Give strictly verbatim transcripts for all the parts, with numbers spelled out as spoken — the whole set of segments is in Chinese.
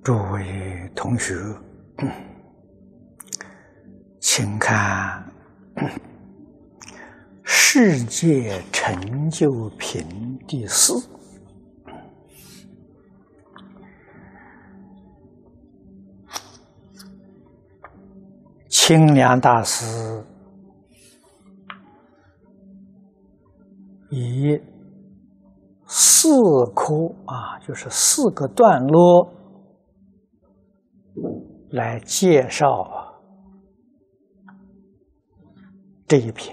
诸位同学，请看《世界成就品》第四。清凉大师以四科啊，就是四个段落来介绍这一品。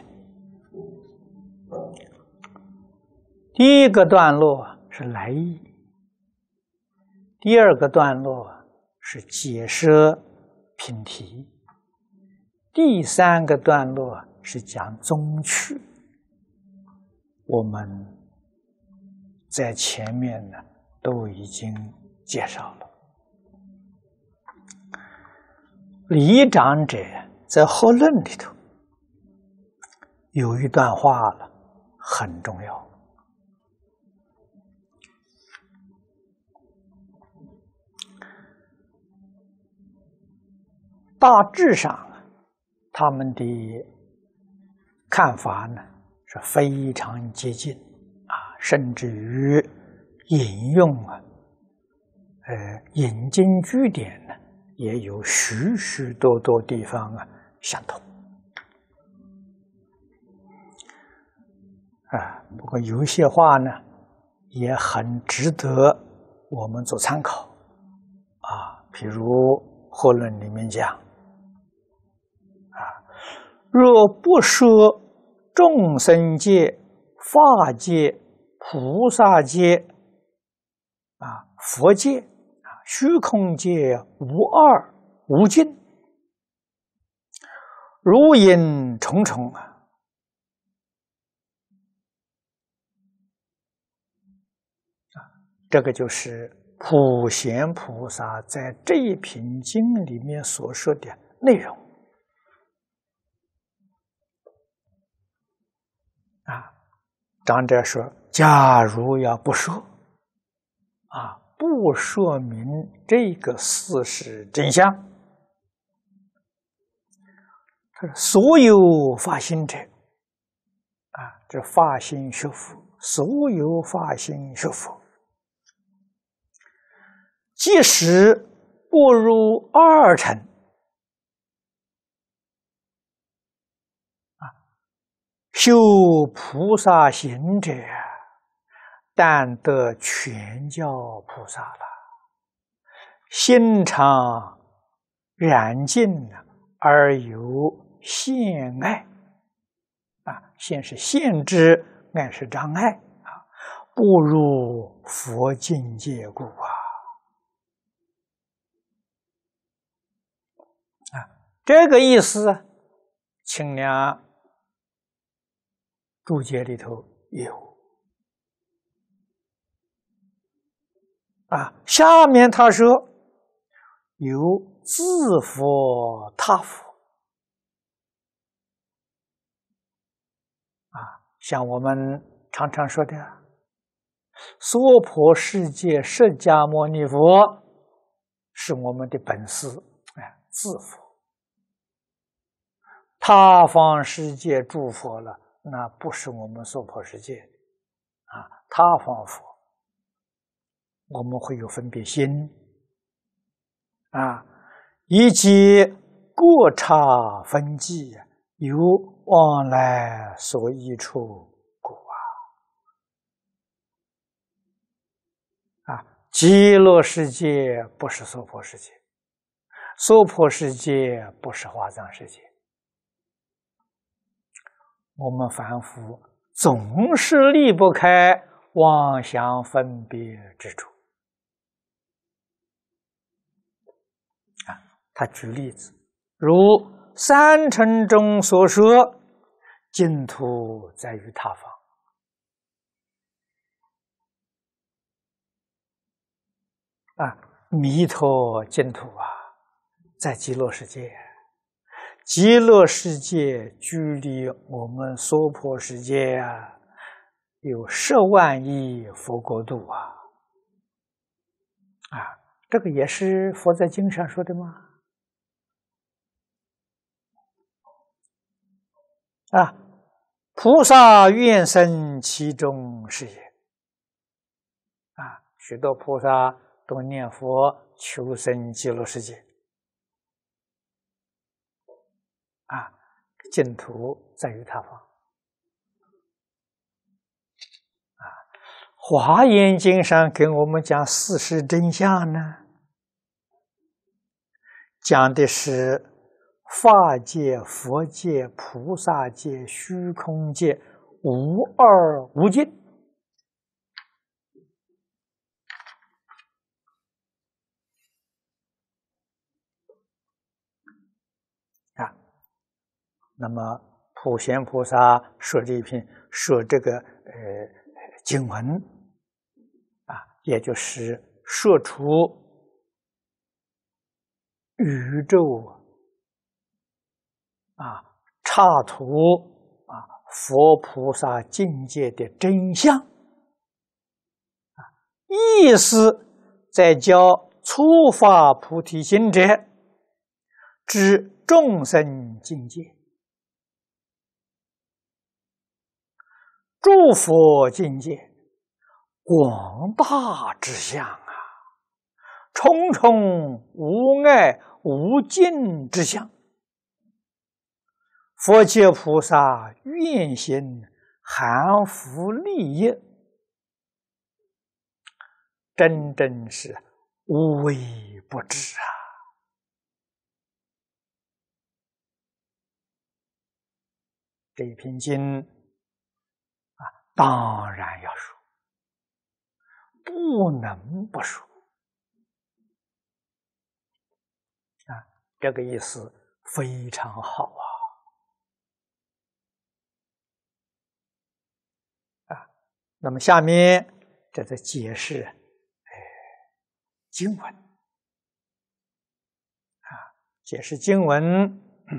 第一个段落是来意，第二个段落是解释品题，第三个段落是讲宗趣。我们在前面呢都已经介绍了。李长者在《后论》里头有一段话了，很重要。大致上，他们的看法呢是非常接近啊，甚至于引用啊，呃，引经据典呢，也有许许多多地方啊相同啊。不过有些话呢，也很值得我们做参考啊。譬如《后论》里面讲啊，若不说众生界、法界、菩萨界啊、佛界啊、虚空界无二无尽，如影重重啊。这个就是普贤菩萨在这一品经里面所说的内容啊。长者说，假如要不说啊，不说明这个事实真相，他说所有发心者啊，这发心学佛，所有发心学佛，即使不入二乘啊，修菩萨行者，但得全教菩萨了。心常染净而有限爱啊，限是限制，爱是障碍啊，不入佛境界故啊。啊，这个意思，清凉注解里头有啊。下面他说有自佛他佛啊，像我们常常说的娑婆世界释迦牟尼佛是我们的本师，哎，自佛。他方世界诸佛了，那不是我们娑婆世界啊，他方佛我们会有分别心啊，以及过差分际，有往来所依处故啊。啊，极乐世界不是娑婆世界，娑婆世界不是华藏世界。我们凡夫总是离不开妄想分别之处啊。他举例子，如三乘中所说，净土在于他方啊，弥陀净土啊，在极乐世界。极乐世界距离我们娑婆世界啊，有十万亿佛国度啊！啊， 这个也是佛在经上说的吗？啊，菩萨愿生其中是也。啊，许多菩萨都念佛求生极乐世界。啊，净土在于他方。啊，华严经上给我们讲事实真相呢，讲的是法界、佛界、菩萨界、虚空界无二无尽。啊，那么普贤菩萨说这一篇，说这个呃经文啊，也就是说出宇宙啊刹图啊佛菩萨境界的真相啊，意思在教初发菩提心者知众生境界，诸佛境界广大之相啊，重重无碍无尽之相。佛界菩萨愿行含福利业，真正是无微不至啊！这一篇经啊，当然要说，不能不说啊！这个意思非常好啊！啊，那么下面这在解释哎经文啊，解释经文。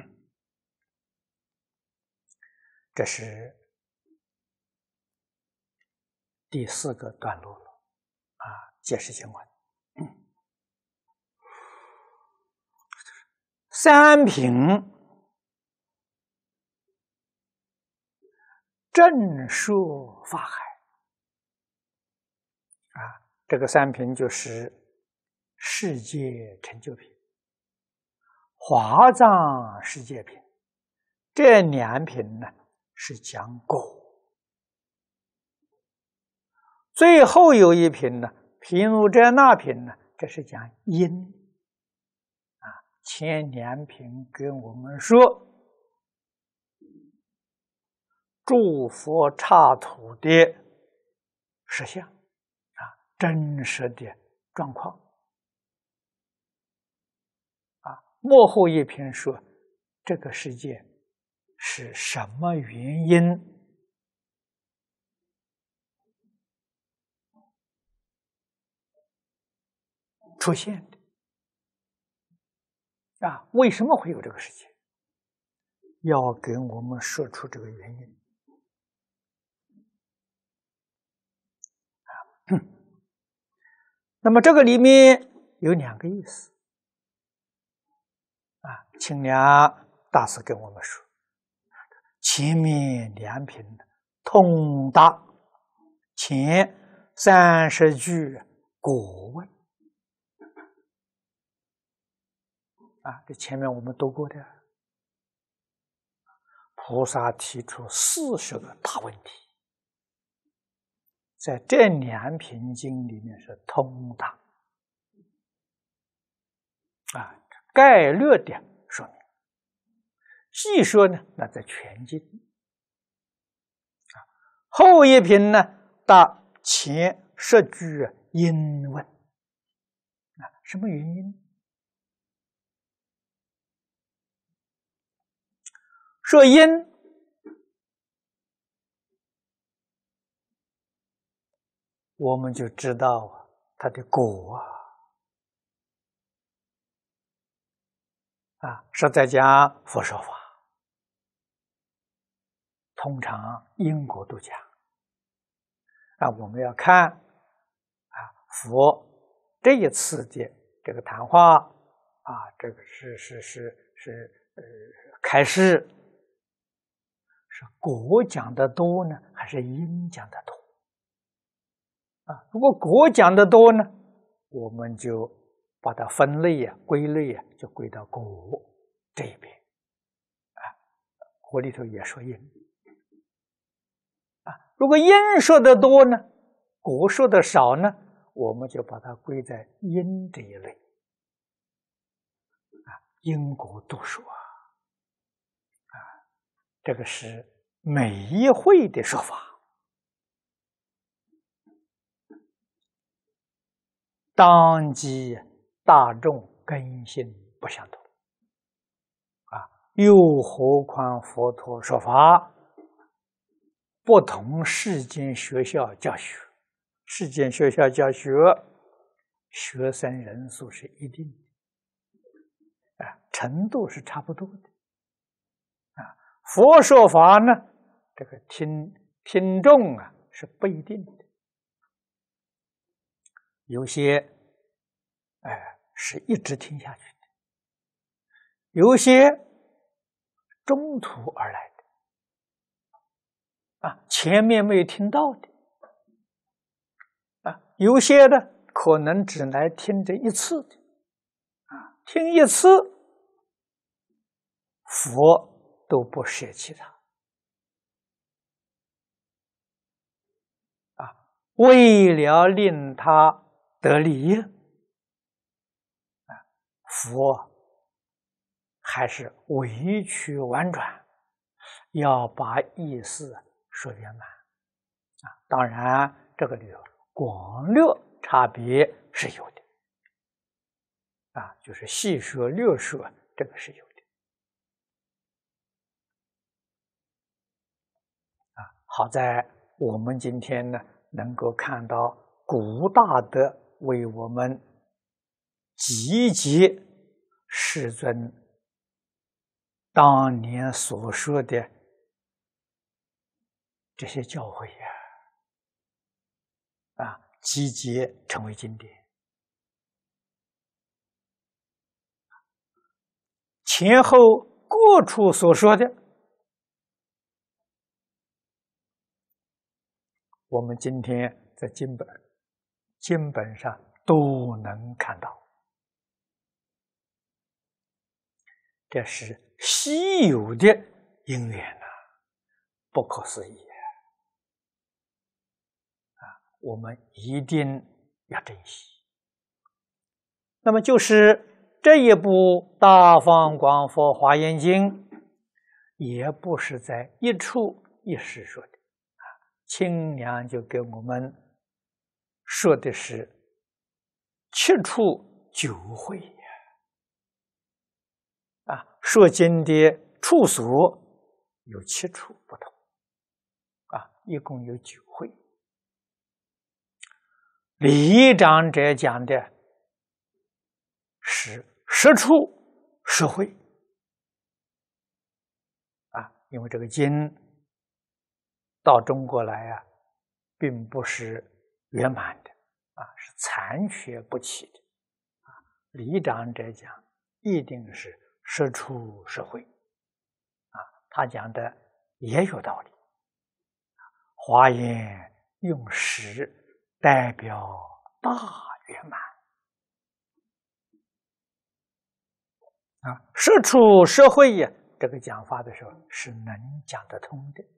这是第四个段落了啊，解释经文。三品正说法海啊，这个三品就是世界成就品、华藏世界品，这两品呢是讲果，最后有一品呢，毗卢遮那品呢，这是讲因啊。前两品跟我们说，诸佛刹土的实相啊，真实的状况啊。末后一品说，这个世界是什么原因出现的啊？为什么会有这个世界？要给我们说出这个原因啊。那么这个里面有两个意思啊，清凉大师跟我们说，前面两品通达前三十句果问啊，这前面我们读过的，菩萨提出四十个大问题，在这两品经里面是通达啊，概略的说明。细说呢，那在全经啊，后一品呢，到前十句因问啊，什么原因？说因，我们就知道啊，它的果啊，啊，是在讲佛说法，通常因果都讲啊，我们要看啊，佛这一次的这个谈话啊，这个是是是是呃开示，是果讲的多呢，还是因讲的多？啊，如果果讲的多呢，我们就把它分类呀、归类呀，就归到果这一边。啊，果里头也说因。啊，如果因说的多呢，果说的少呢，我们就把它归在因这一类。啊，因果度说啊，啊，这个是每一会的说法。当机大众根性不相同，啊，又何况佛陀说法，不同世间学校教学，世间学校教学，学生人数是一定的，啊，程度是差不多的，啊，佛说法呢，这个听听众啊是不一定的。有些，哎，是一直听下去的；有些中途而来的，啊，前面没有听到的，啊，有些呢可能只来听这一次的，啊，听一次，佛都不舍弃他，啊，为了令他得利益，啊，佛还是委曲婉转，要把意思说圆满。啊，当然这个里头广略差别是有的，啊，就是细说略说，这个是有的。啊，好在我们今天呢，能够看到古大德为我们集结世尊当年所说的这些教诲呀，啊，集结成为经典。前后各处所说的，我们今天在经本经本上都能看到，这是稀有的因缘呐，不可思议啊！我们一定要珍惜。那么就是这一部《大放广佛华严经》，也不是在一处一时说的啊，清凉就给我们说的是七处九会呀，啊，说经的处所有七处不同，啊，一共有九会。理长者讲的是十处十会，啊，因为这个经到中国来啊，并不是圆满的，啊，是残缺不齐的，啊，理长者讲一定是十处十会，啊，他讲的也有道理。华严用十代表大圆满，啊，十处十会呀，这个讲法的时候是能讲得通的。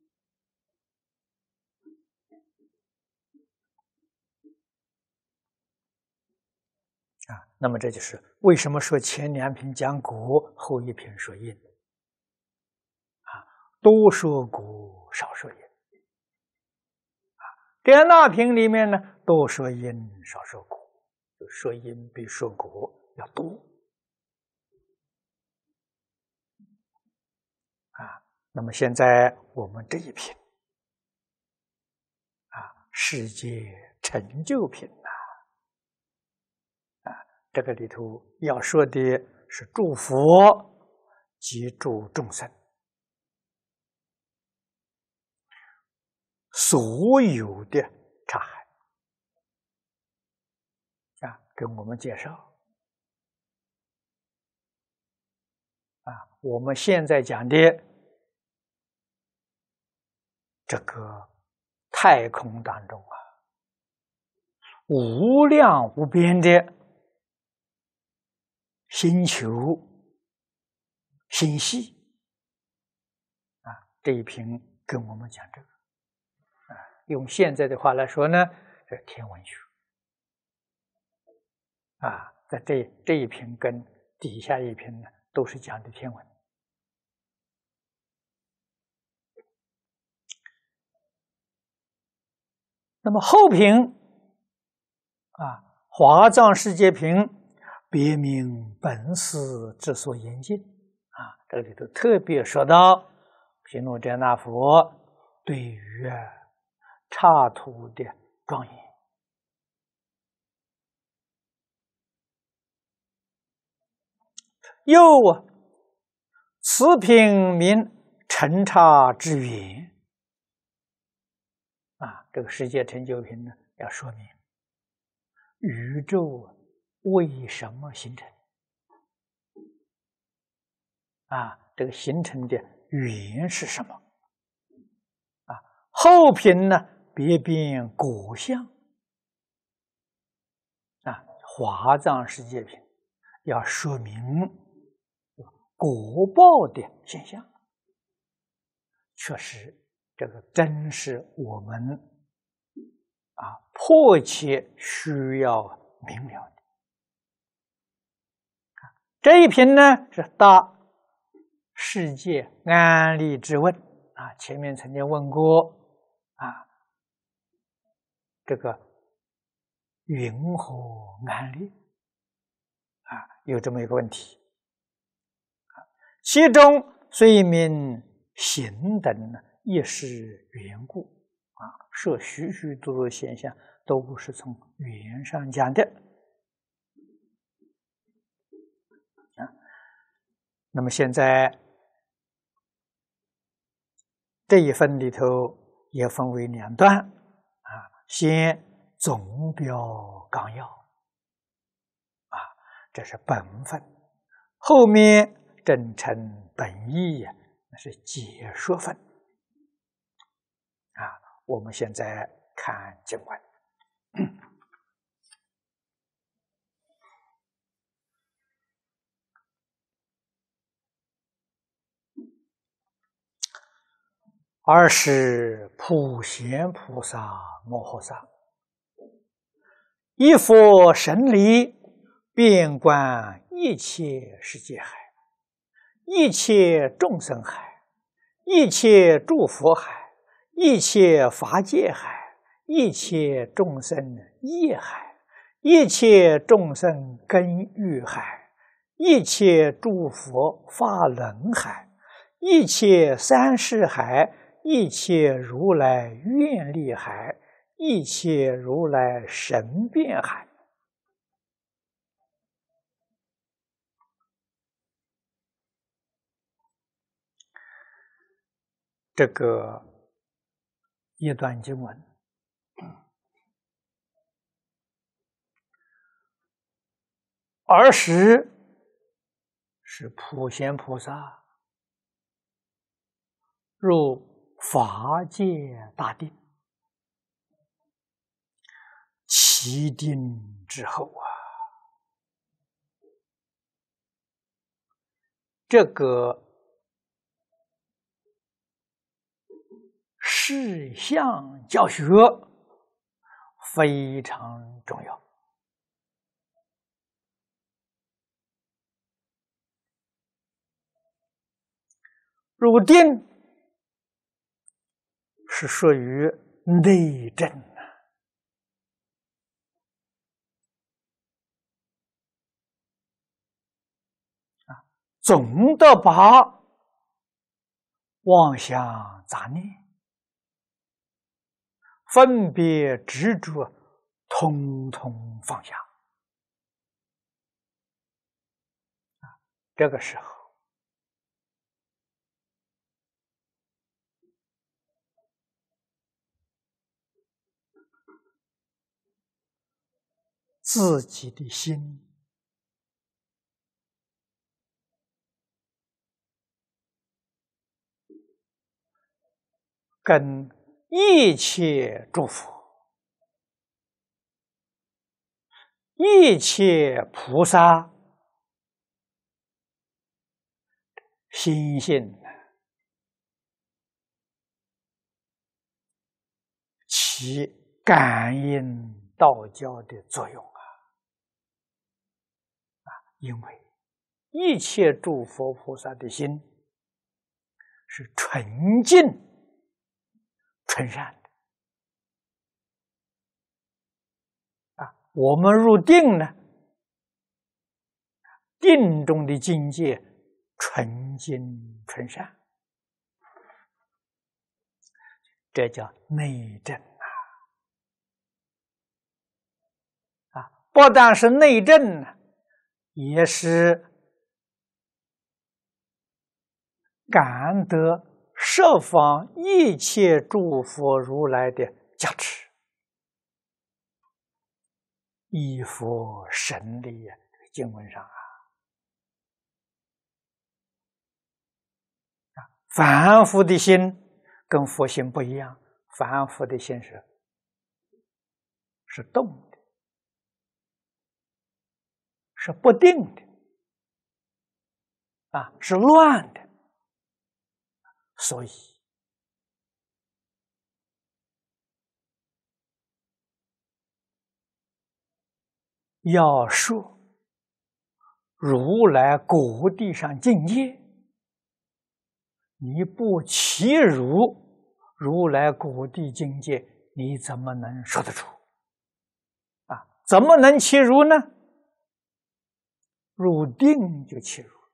啊，那么这就是为什么说前两品讲果，后一品说因。啊，多说果，少说因。啊，在那品里面呢，多说因，少说果，就说因比说果要多。啊，那么现在我们这一品，啊，世界成就品呐。这个里头要说的是诸佛及诸众生所有的差含，啊，跟我们介绍我们现在讲的这个太空当中啊，无量无边的星球、星系啊，这一篇跟我们讲这个啊，用现在的话来说呢，这天文学啊，在这这一篇跟底下一篇呢，都是讲的天文。那么后评啊，华藏世界评别名本师之所严禁啊，这里头特别说到毗卢遮那佛对于刹土的庄严。又此品名成刹之源啊，这个世界成就品呢，要说明宇宙为什么形成啊？这个形成的缘是什么啊？后品呢，别变果相啊，华藏世界品要说明果报的现象，确实，这个真是我们啊迫切需要明了的。这一品呢是大世界安立之问啊，前面曾经问过啊，这个云何安立啊，有这么一个问题。其中虽名行等呢，亦是缘故啊，设许许多多现象都不是从缘上讲的啊。那么现在这一分里头也分为两段啊，先总标纲要啊，这是本分，后面正成本意呀，那是解说分啊。我们现在看经文，二是普贤菩萨摩诃萨，一佛神力，遍观一切世界海，一切众生海，一切诸佛海，一切法界海，一切众生业海，一切众生根欲海，一切诸佛法轮海，一切三世海，一切如来愿力海，一切如来神变海。这个一段经文，儿时是普贤菩萨入法界大定，起定之后啊，这个事项教学非常重要。入定是属于内证啊，总的把妄想杂念、分别执着通通放下啊，这个时候自己的心跟一切诸佛、一切菩萨心性起感应道交的作用啊！啊，因为一切诸佛菩萨的心是纯净、纯善的啊。我们入定呢，定中的境界纯净、纯善，这叫内证啊！啊，不但是内证呢，也是感得十方一切诸佛如来的加持，依佛神力啊！这个经文上啊，啊，凡夫的心跟佛心不一样，凡夫的心是是动的，是不定的，啊，是乱的，所以要说如来果地上境界，你不契如如来果地境界，你怎么能说得出？啊，怎么能契如呢？入定就契如。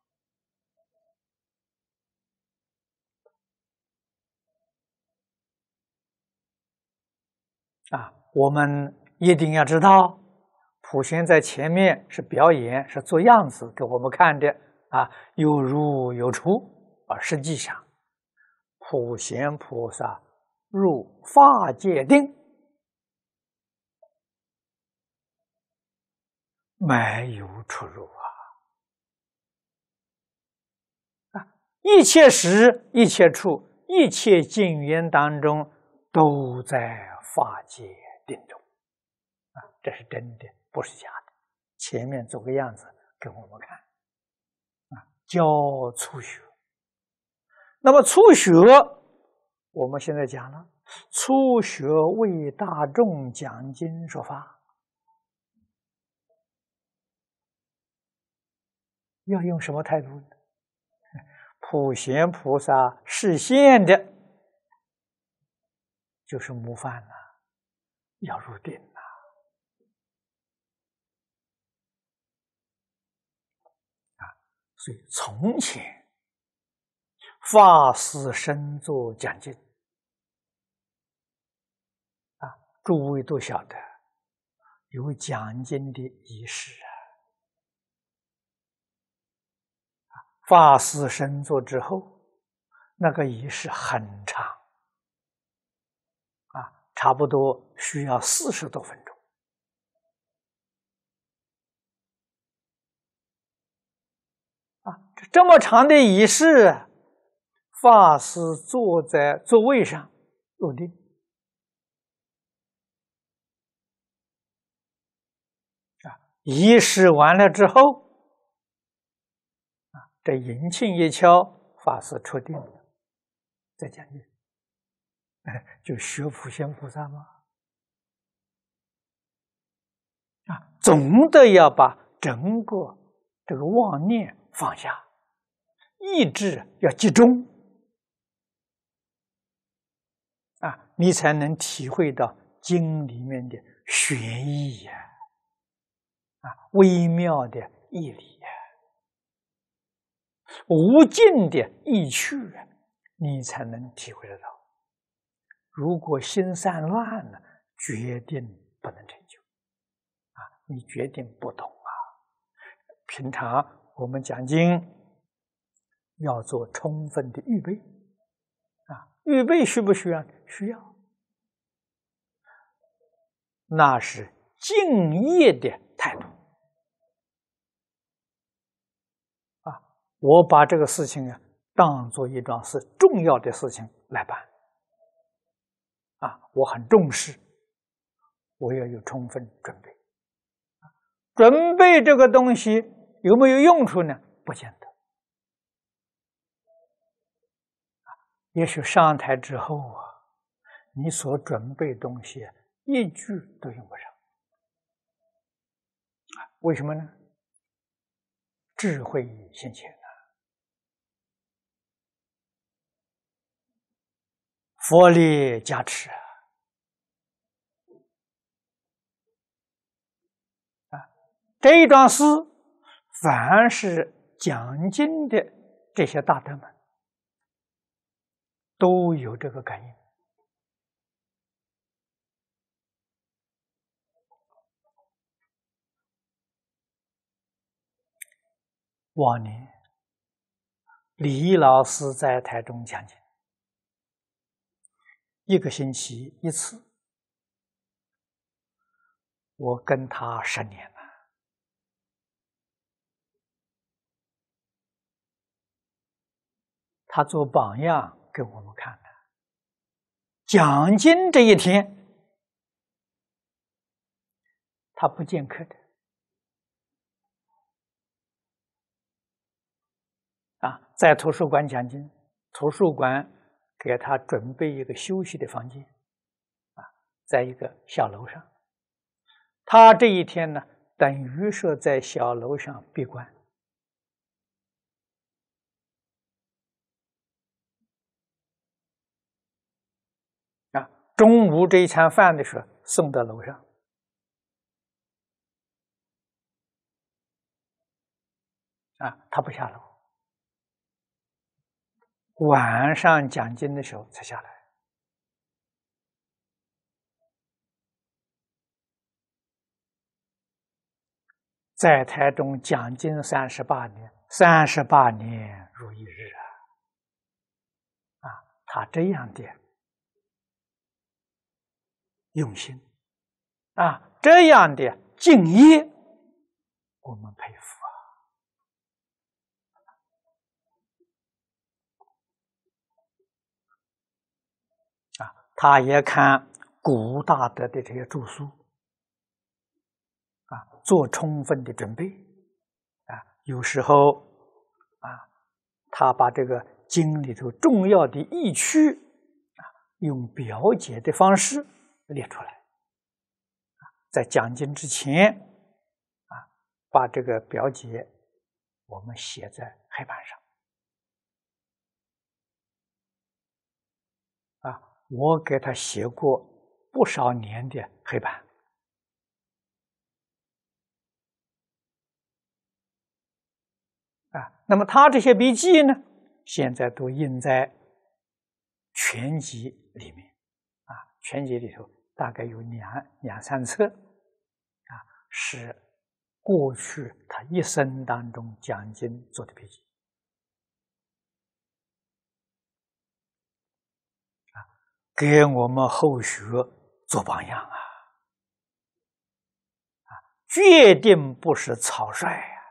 啊，我们一定要知道，普贤在前面是表演，是做样子给我们看的啊，有入有出，而实际上，普贤菩萨入法界定，没有出入啊！啊，一切时、一切处、一切境缘当中，都在法界定中啊，这是真的，不是假的。前面做个样子给我们看啊，教初学。那么初学，我们现在讲了，初学为大众讲经说法，要用什么态度呢？普贤菩萨示现的就是模范了，要入定了啊！所以从前法师身作讲经啊，诸位都晓得有讲经的仪式啊。法师身作之后，那个仪式很长啊，差不多需要四十多分钟啊。这么长的仪式，法师坐在座位上入定啊，仪式完了之后啊，这银磬一敲，法师出定了，再讲经，哎，就学普贤菩萨嘛啊，总得要把整个这个妄念放下，意志要集中啊，你才能体会到经里面的玄义呀，啊，微妙的义理呀，无尽的意趣啊，你才能体会得到。如果心散乱了，决定不能成就啊！你决定不懂啊！平常我们讲经要做充分的预备啊，预备需不需要？需要。那是敬业的态度啊！我把这个事情啊当做一桩是重要的事情来办啊，我很重视，我要有充分准备。准备这个东西有没有用处呢？不见得。也许上台之后啊，你所准备东西一句都用不上。为什么呢？智慧现前啊，佛力加持啊！啊，这一桩事，凡是讲经的这些大德们，都有这个感应。往年李老师在台中讲经，一个星期一次，我跟他十年了。他做榜样给我们看的。讲经这一天，他不见客的。啊，在图书馆讲经，图书馆给他准备一个休息的房间，啊，在一个小楼上。他这一天呢，等于是在小楼上闭关。啊，中午这一餐饭的时候送到楼上。啊，他不下楼。晚上讲经的时候才下来。在台中讲经三十八年，三十八年如一日啊！啊，他这样的用心，啊，这样的敬业，我们佩服啊！啊，他也看古大德的这些著书，啊，做充分的准备，啊，有时候啊，他把这个经里头重要的义趣，啊，用表解的方式列出来，啊，在讲经之前，啊，把这个表解我们写在黑板上，啊，我给他写过不少年的黑板。啊，那么他这些笔记呢，现在都印在全集里面，啊，全集里头大概有两两三册，啊，是过去他一生当中讲经做的笔记，啊，给我们后学做榜样啊，啊，决定不是草率啊。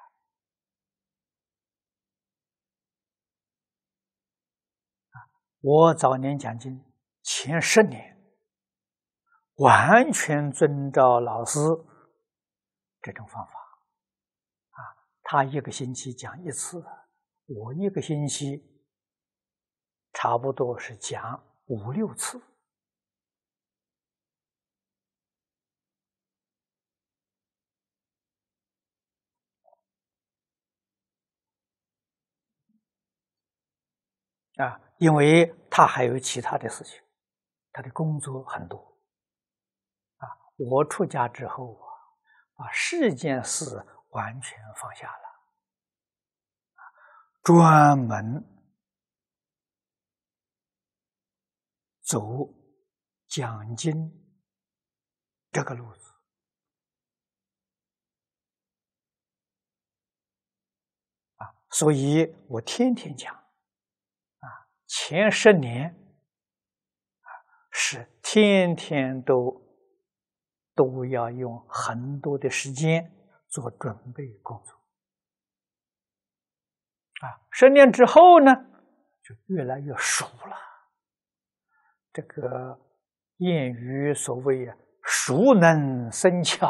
我早年讲经前十年，完全遵照老师这种方法，啊，他一个星期讲一次，我一个星期差不多是讲五六次，啊，因为他还有其他的事情，他的工作很多，啊，我出家之后啊，把世间事完全放下了，啊，专门走讲经这个路子，啊，所以我天天讲，啊，前十年，啊，是天天都都要用很多的时间做准备工作，啊，十年之后呢，就越来越熟了。这个谚语所谓啊，熟能生巧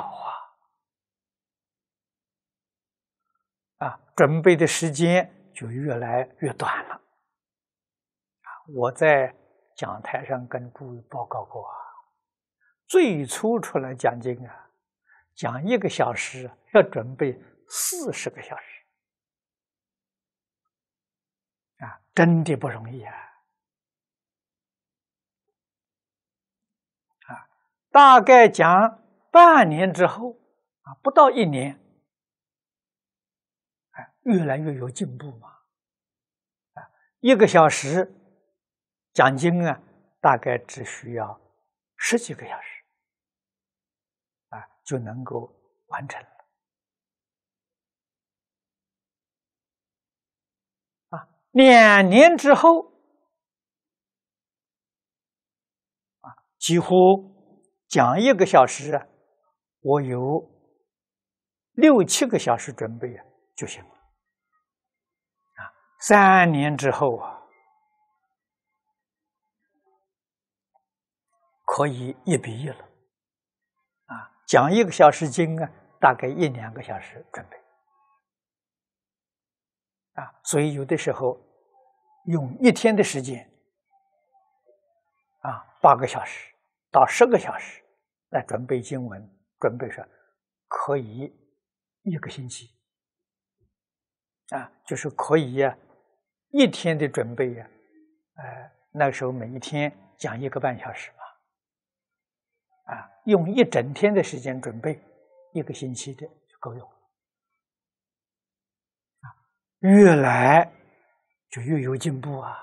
啊，啊，准备的时间就越来越短了。我在讲台上跟诸位报告过啊，最初出来讲经啊，讲一个小时要准备四十个小时啊，真的不容易啊！啊，大概讲半年之后啊，不到一年，哎，越来越有进步嘛。啊，一个小时讲经啊，大概只需要十几个小时啊，就能够完成了。啊，两年之后啊，几乎讲一个小时啊，我有六七个小时准备啊就行了。啊，三年之后啊，可以一比一了。啊，讲一个小时经啊，大概一两个小时准备。啊，所以有的时候用一天的时间，啊，八个小时到十个小时来准备经文，准备上可以一个星期。啊，就是可以呀、啊，一天的准备呀、啊，呃，那个时候每一天讲一个半小时嘛，啊，用一整天的时间准备，一个星期的就够用了。啊，越来就越有进步啊！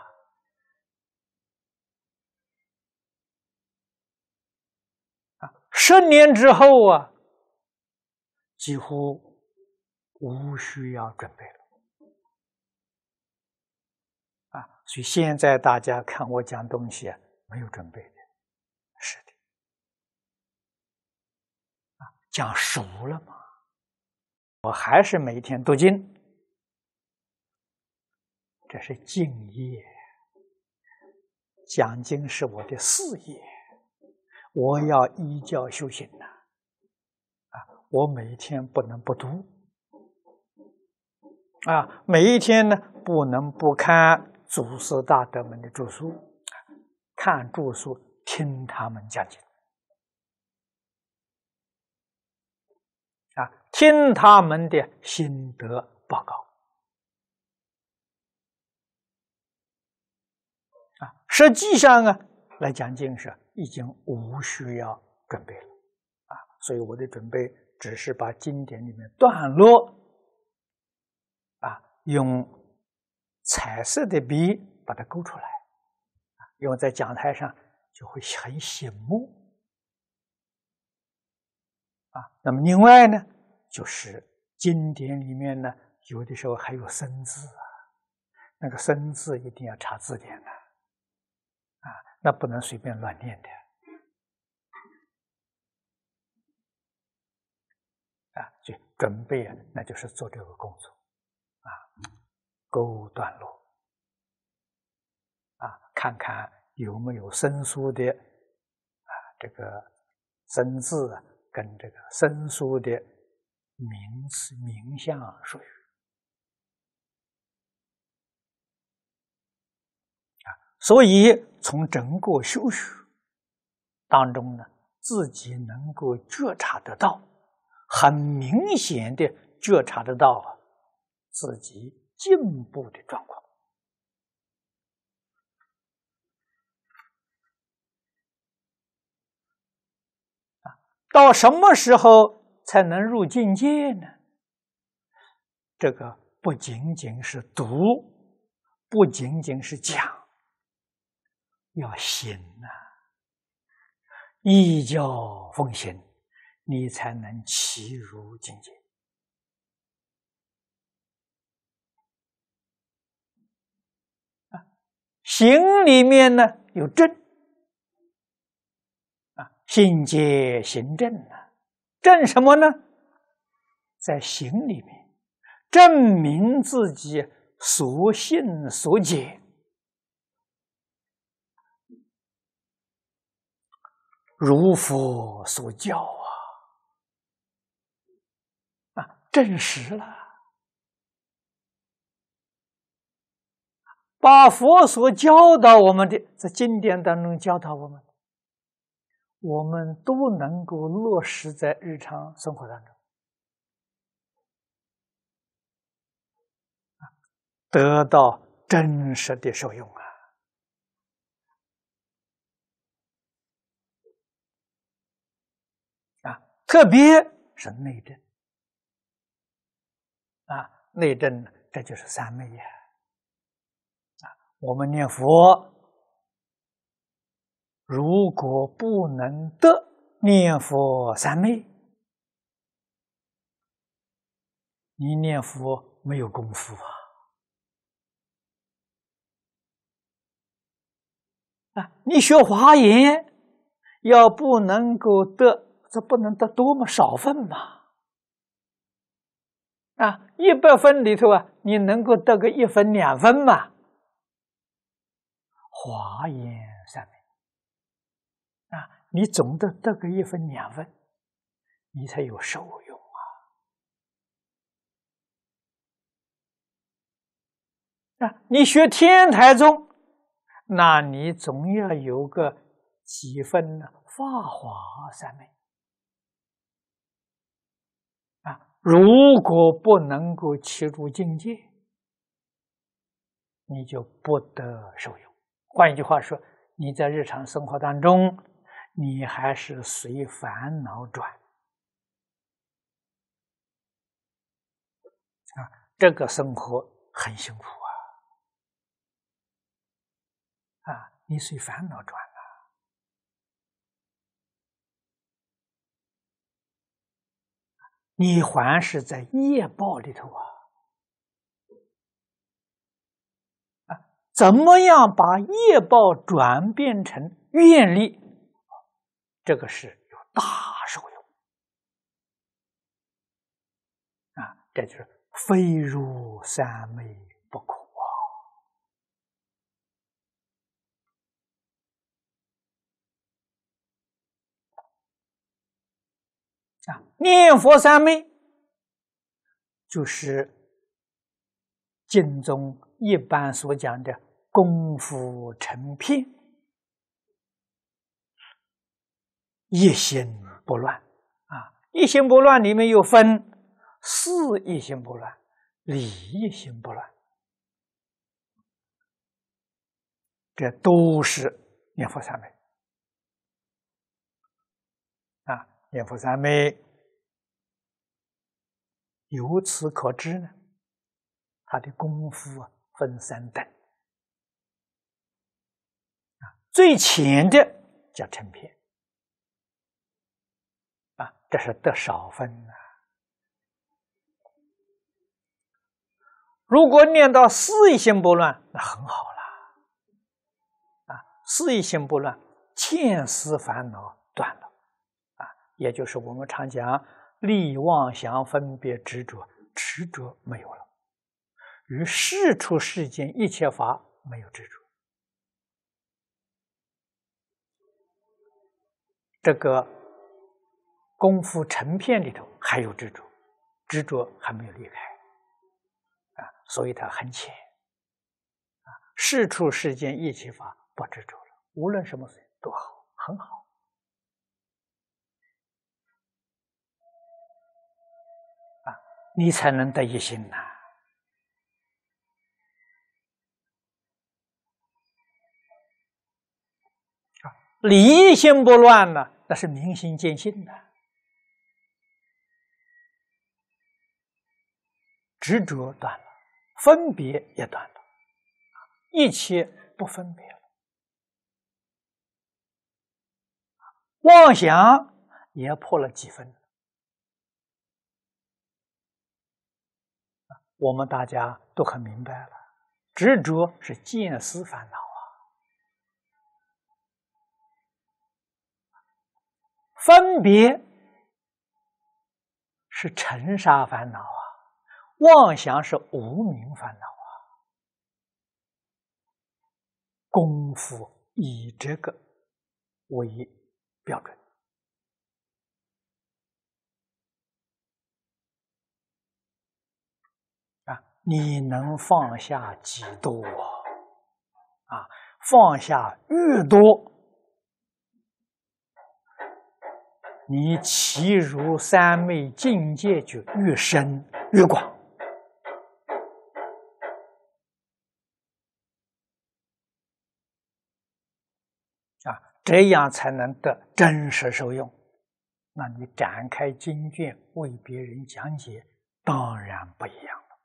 啊，十年之后啊，几乎无需要准备了。啊，所以现在大家看我讲东西啊，没有准备的，是的，啊，讲熟了嘛。我还是每天读经，这是敬业。讲经是我的事业，我要依教修行呐。啊，我每天不能不读，啊，每一天呢不能不看祖师大德们的著书，看著书，听他们讲经，啊，听他们的心得报告，啊，实际上啊来讲经是已经无需要准备了，啊，所以我的准备只是把经典里面段落，啊，用彩色的笔把它勾出来，因为在讲台上就会很醒目。啊，那么另外呢，就是经典里面呢，有的时候还有生字啊，那个生字一定要查字典的，啊，那不能随便乱念的。啊，就准备啊，那就是做这个工作，啊，勾段落，啊，看看有没有生疏的啊这个生字啊，跟这个生疏的名词名相术语，啊，所以从整个修学当中呢，自己能够觉察得到。很明显的觉察得到啊，自己进步的状况。啊，到什么时候才能入境界呢？这个不仅仅是读，不仅仅是讲，要行啊，依教奉行。你才能齐入境界。啊，行里面呢有正，啊，信解行正啊，正什么呢？在行里面证明自己所信所解， 如佛所教啊，啊，证实了，把佛所教导我们的，在经典当中教导我们，我们都能够落实在日常生活当中，得到真实的受用啊！啊，特别是内证啊，内证这就是三昧呀！啊，我们念佛，如果不能得念佛三昧，你念佛没有功夫啊！啊，你学华严，要不能够得，这不能得多么少分嘛？啊，一百分里头啊，你能够得个一分两分嘛？华严三昧啊，你总得得个一分两分，你才有受用啊！啊，你学天台宗，那你总要有个几分呢？法华三昧啊！如果不能够切入境界，你就不得受用。换一句话说，你在日常生活当中，你还是随烦恼转啊，这个生活很辛苦啊！啊，你随烦恼转了，你还是在业报里头啊！啊，怎么样把业报转变成愿力？这个是有大受用啊！这就是非入三昧不可啊！念佛三昧就是经中一般所讲的功夫成片，一心不乱啊！一心不乱里面又分事一心不乱，理一心不乱，这都是念佛三昧啊！念佛三昧由此可知呢，他的功夫啊分三等啊，最浅的叫成片啊，这是得少分啊。如果念到事一心不乱，那很好了啊，事一心不乱，见思烦恼断了啊，也就是我们常讲利妄想分别执着，执着没有了，于世出世间一切法没有执着。这个功夫成片里头还有执着，执着还没有离开啊，所以它很浅啊。世出世间一切法不执着了，无论什么事都好，很好啊，你才能得一心呐。理一心不乱呢，那是明心见性的，执着断了，分别也断了，一切不分别了，妄想也破了几分。我们大家都很明白了，执着是见思烦恼啊，分别是尘沙烦恼啊，妄想是无明烦恼啊。功夫以这个为标准。啊，你能放下几多啊？啊，放下越多，你其如三昧境界就越深越广。啊，这样才能得真实受用。那你展开经卷为别人讲解，当然不一样了。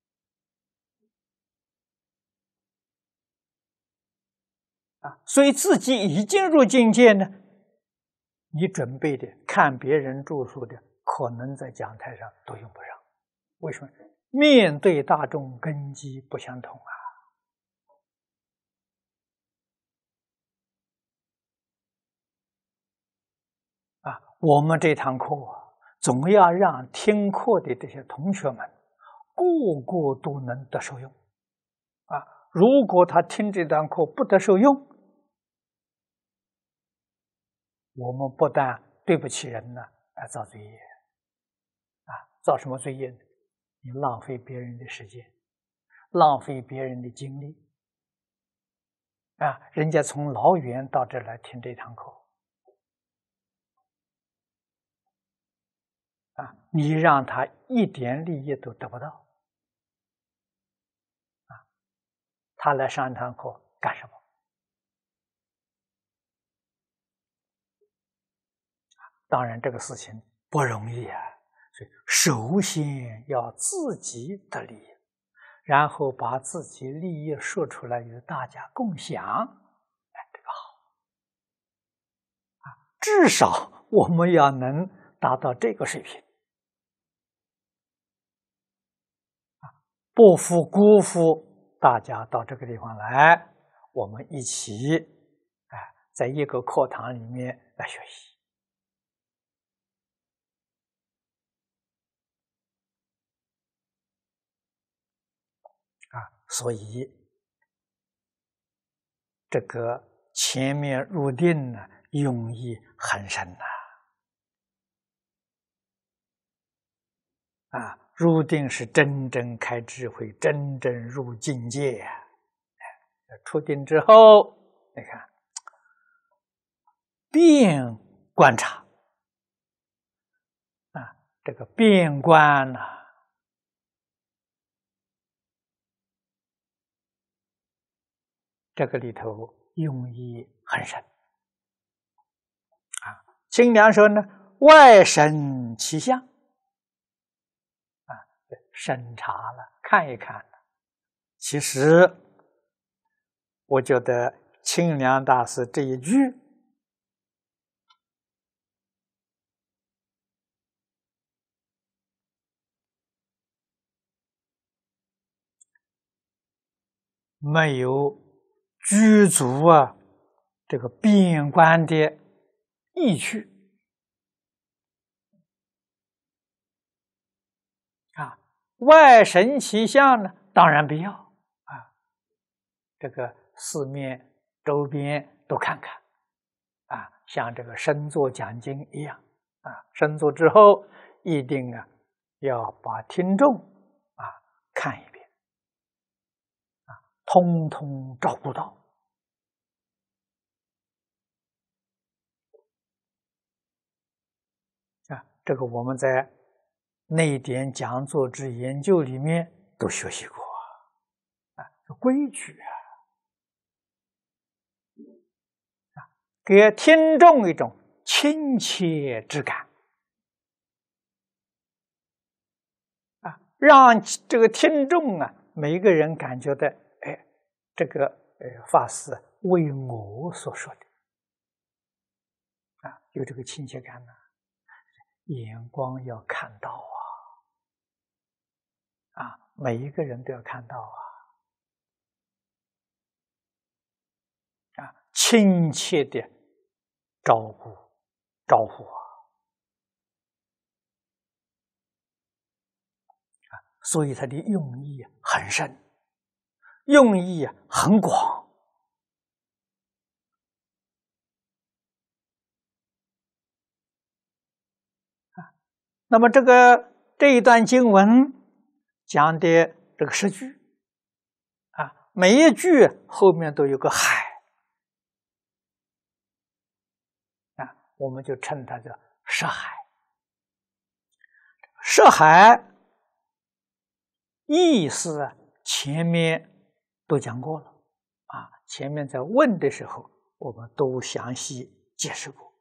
啊，所以自己已经入境界呢，你准备的看别人著述的，可能在讲台上都用不上。为什么？面对大众根基不相同啊。啊，我们这堂课啊，总要让听课的这些同学们个个都能得受用。啊，如果他听这堂课不得受用，我们不但对不起人呢，还造罪业。啊，造什么罪业呢？你浪费别人的时间，浪费别人的精力。啊，人家从老远到这来听这堂课。啊，你让他一点利益都得不到，啊，他来上一堂课干什么？当然，这个事情不容易啊，所以首先要自己得利益，然后把自己利益说出来与大家共享，哎，这个好，啊，至少我们要能达到这个水平。不负辜负大家到这个地方来，我们一起，哎，在一个课堂里面来学习。啊，所以这个前面入定呢，用意很深呐。啊，入定是真正开智慧，真正入境界呀。出定之后，你看，变观察，啊，这个变观呢，这个里头用意很深。啊，清凉说呢，外审其相。啊，审查了，看一看了。其实，我觉得清凉大师这一句，没有具足啊这个变观的意趣啊。外审其相呢，当然必要啊。这个四面周边都看看啊，像这个深坐讲经一样啊。深坐之后，一定啊要把听众啊看一遍啊，通通照顾到。啊，这个我们在内典讲座之研究里面都学习过啊，这规矩啊，啊，给听众一种亲切之感啊，让这个听众啊，每一个人感觉到，哎，这个呃法师为我所说的啊，有这个亲切感呢。眼光要看到啊，啊，每一个人都要看到啊，啊，亲切的照顾、招呼啊，啊，所以他的用意很深，用意很广那么这个这一段经文讲的这个十句啊，每一句后面都有个海啊，我们就称它叫涉海。涉海意思前面都讲过了啊，前面在问的时候我们都详细解释过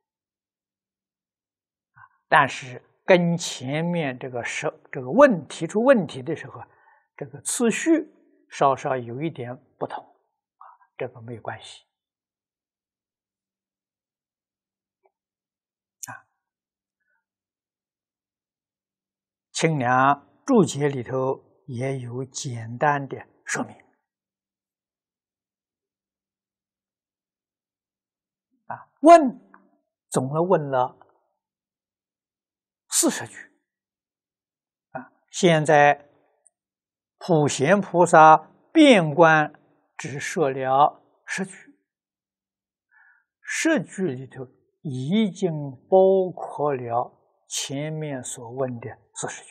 啊，但是跟前面这个是这个问提出问题的时候，这个次序稍稍有一点不同啊，这个没有关系啊。清凉注解里头也有简单的说明啊。问总共问了四十句啊，现在普贤菩萨遍观只说了十句，十句里头已经包括了前面所问的四十句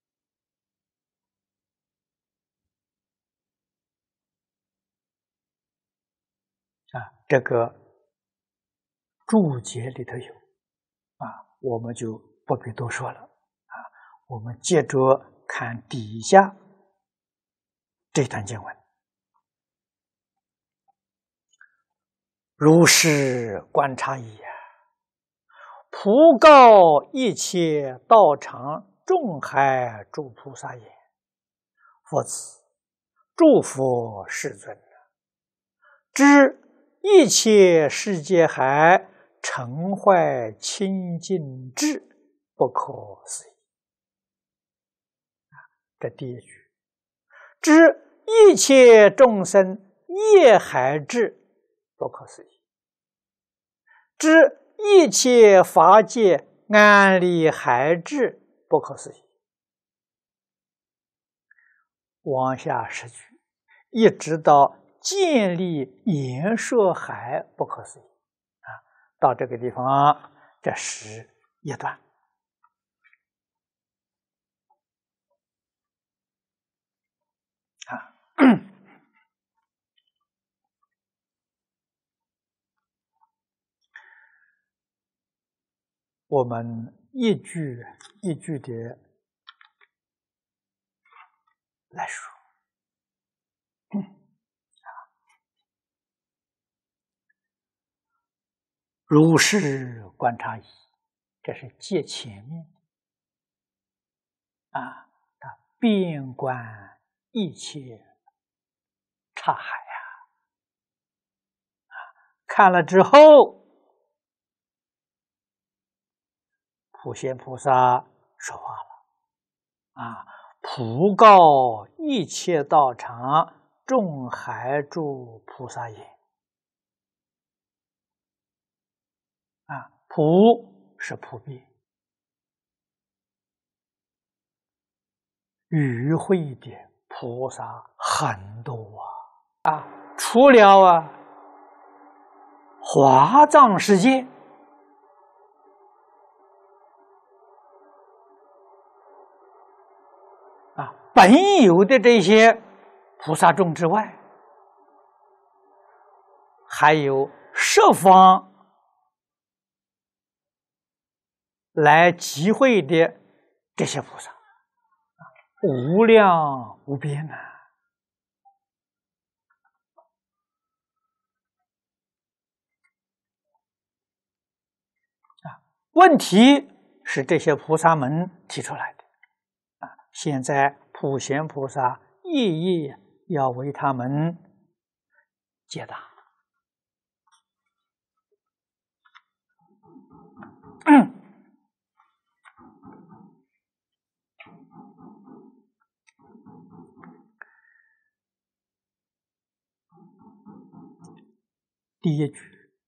啊，这个注解里头有啊，我们就不必多说了啊。我们接着看底下这段经文：如是观察矣，普告一切道场众海诸菩萨言：佛子，诸佛世尊，知一切世界海成坏清净智，不可思议。这第一句，知一切众生业海智，不可思议；知一切法界安理海智，不可思议。往下十句，一直到建立言说海，不可思议啊！到这个地方，这是一段啊。我们一句一句的来说，如是观察矣，这是借前面啊，他遍观一切刹海啊，看了之后，普贤菩萨说话了啊，普告一切道场众海诸菩萨言。啊，普是普遍，与会的菩萨很多啊啊，除了啊华藏世界啊本有的这些菩萨众之外，还有十方来集会的这些菩萨，无量无边啊！啊，问题是这些菩萨们提出来的啊，现在普贤菩萨夜夜要为他们解答。嗯第一句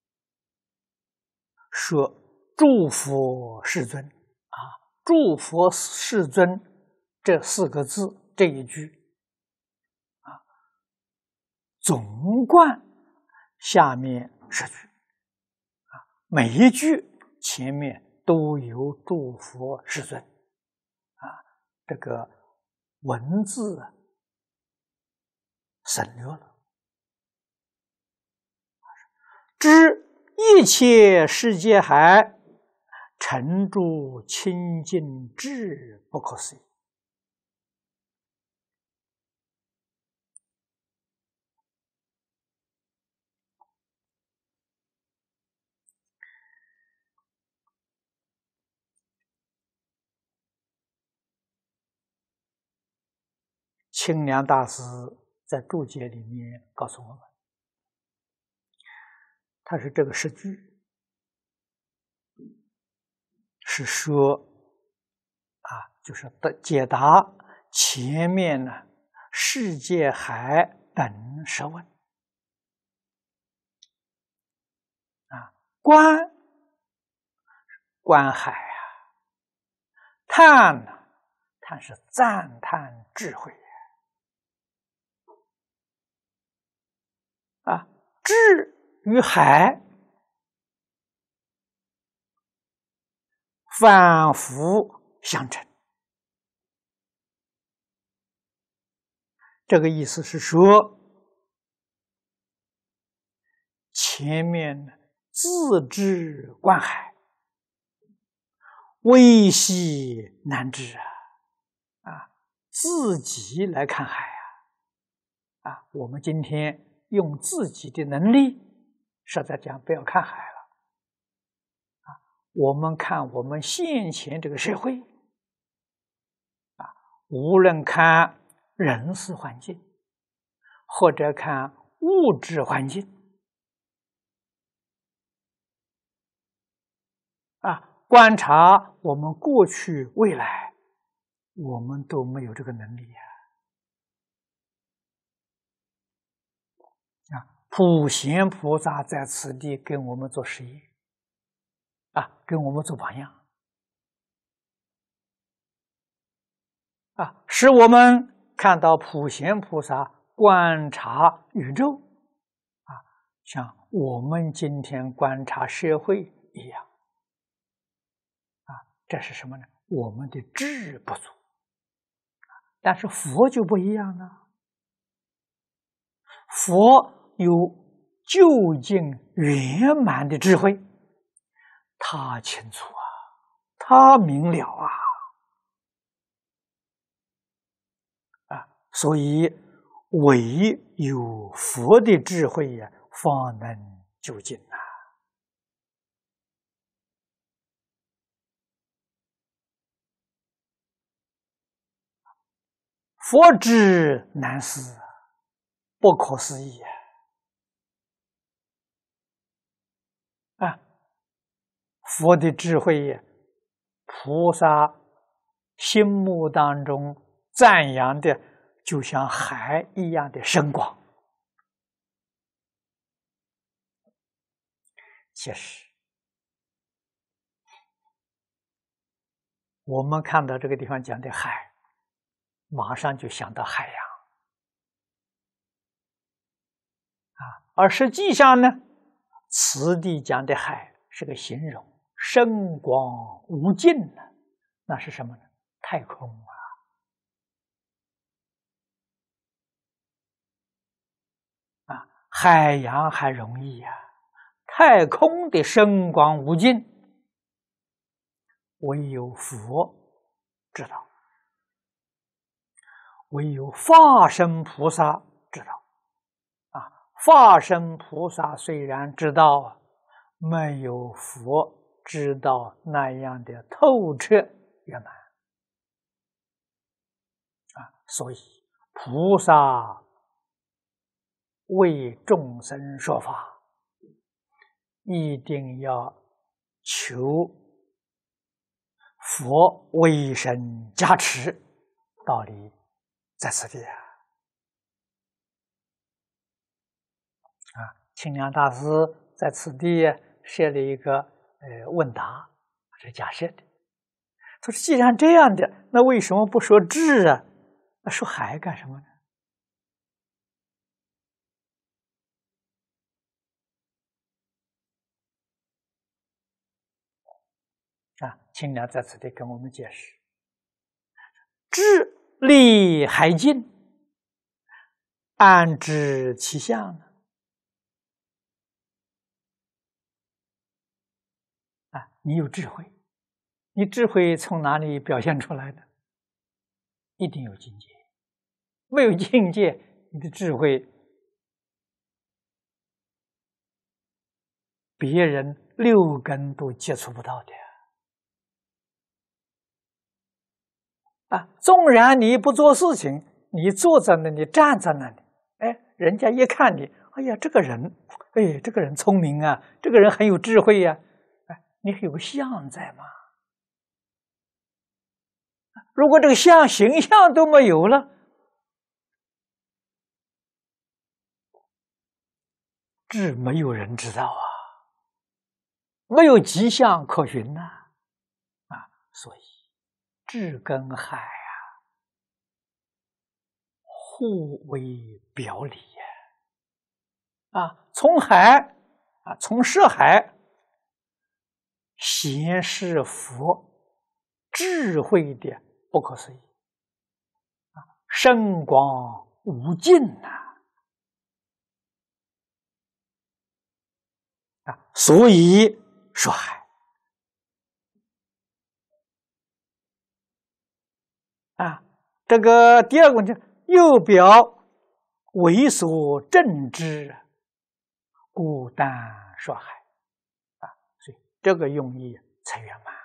说诸佛世尊啊，诸佛世尊这四个字这一句啊，总贯下面十句啊，每一句前面都有诸佛世尊啊，这个文字省略了。知一切世界海，沉住清净智，不可思议。清凉大师在注解里面告诉我们，他是这个诗句是说啊，就是的解答前面呢世界海本实问啊，观观海啊，叹呢，叹是赞叹智慧啊，智与海反复相成。这个意思是说，前面自知观海，微细难知啊，啊，自己来看海啊，啊，我们今天用自己的能力，实在讲不要看海了，啊，我们看我们现前这个社会，啊，无论看人事环境，或者看物质环境，啊，观察我们过去未来，我们都没有这个能力呀。啊，普贤菩萨在此地跟我们做实验，啊，跟我们做榜样，啊，使我们看到普贤菩萨观察宇宙，啊，像我们今天观察社会一样，啊，这是什么呢？我们的智不足，但是佛就不一样了，佛有究竟圆满的智慧，他清楚啊，他明了啊，啊，所以唯有佛的智慧呀，方能究竟啊。佛智难思，不可思议啊！啊，佛的智慧，菩萨心目当中赞扬的，就像海一样的深广。其实，我们看到这个地方讲的海，马上就想到海洋啊，而实际上呢，此地讲的海是个形容，深广无尽的，那是什么呢？太空啊！啊，海洋还容易呀、啊，太空的深广无尽，唯有佛知道，唯有化身菩萨知道。啊，化身菩萨虽然知道，没有佛知道那样的透彻圆满。啊，所以菩萨为众生说法，一定要求佛为神加持，道理在此地啊！啊，清凉大师在此地设了一个呃问答，是假设的。他说：“既然这样的，那为什么不说智啊？那说海干什么呢？”啊，清凉在此地跟我们解释： 智利海尽，安知其相呢？啊，你有智慧，你智慧从哪里表现出来的？一定有境界，没有境界，你的智慧别人六根都接触不到的啊！纵然你不做事情，你坐在那里，站在那里，哎，人家一看你，哎呀，这个人，哎，这个人聪明啊，这个人很有智慧呀，哎，你有个相在嘛？如果这个相形象都没有了，智没有人知道啊，没有迹象可循呐，啊，所以智跟海啊，互为表里呀，啊，从海啊，从涉海显示佛智慧的不可思议啊，深广无尽呐，啊，所以说海啊，这个第二个问题，又表为所正之，故但说海啊，所以这个用意才圆满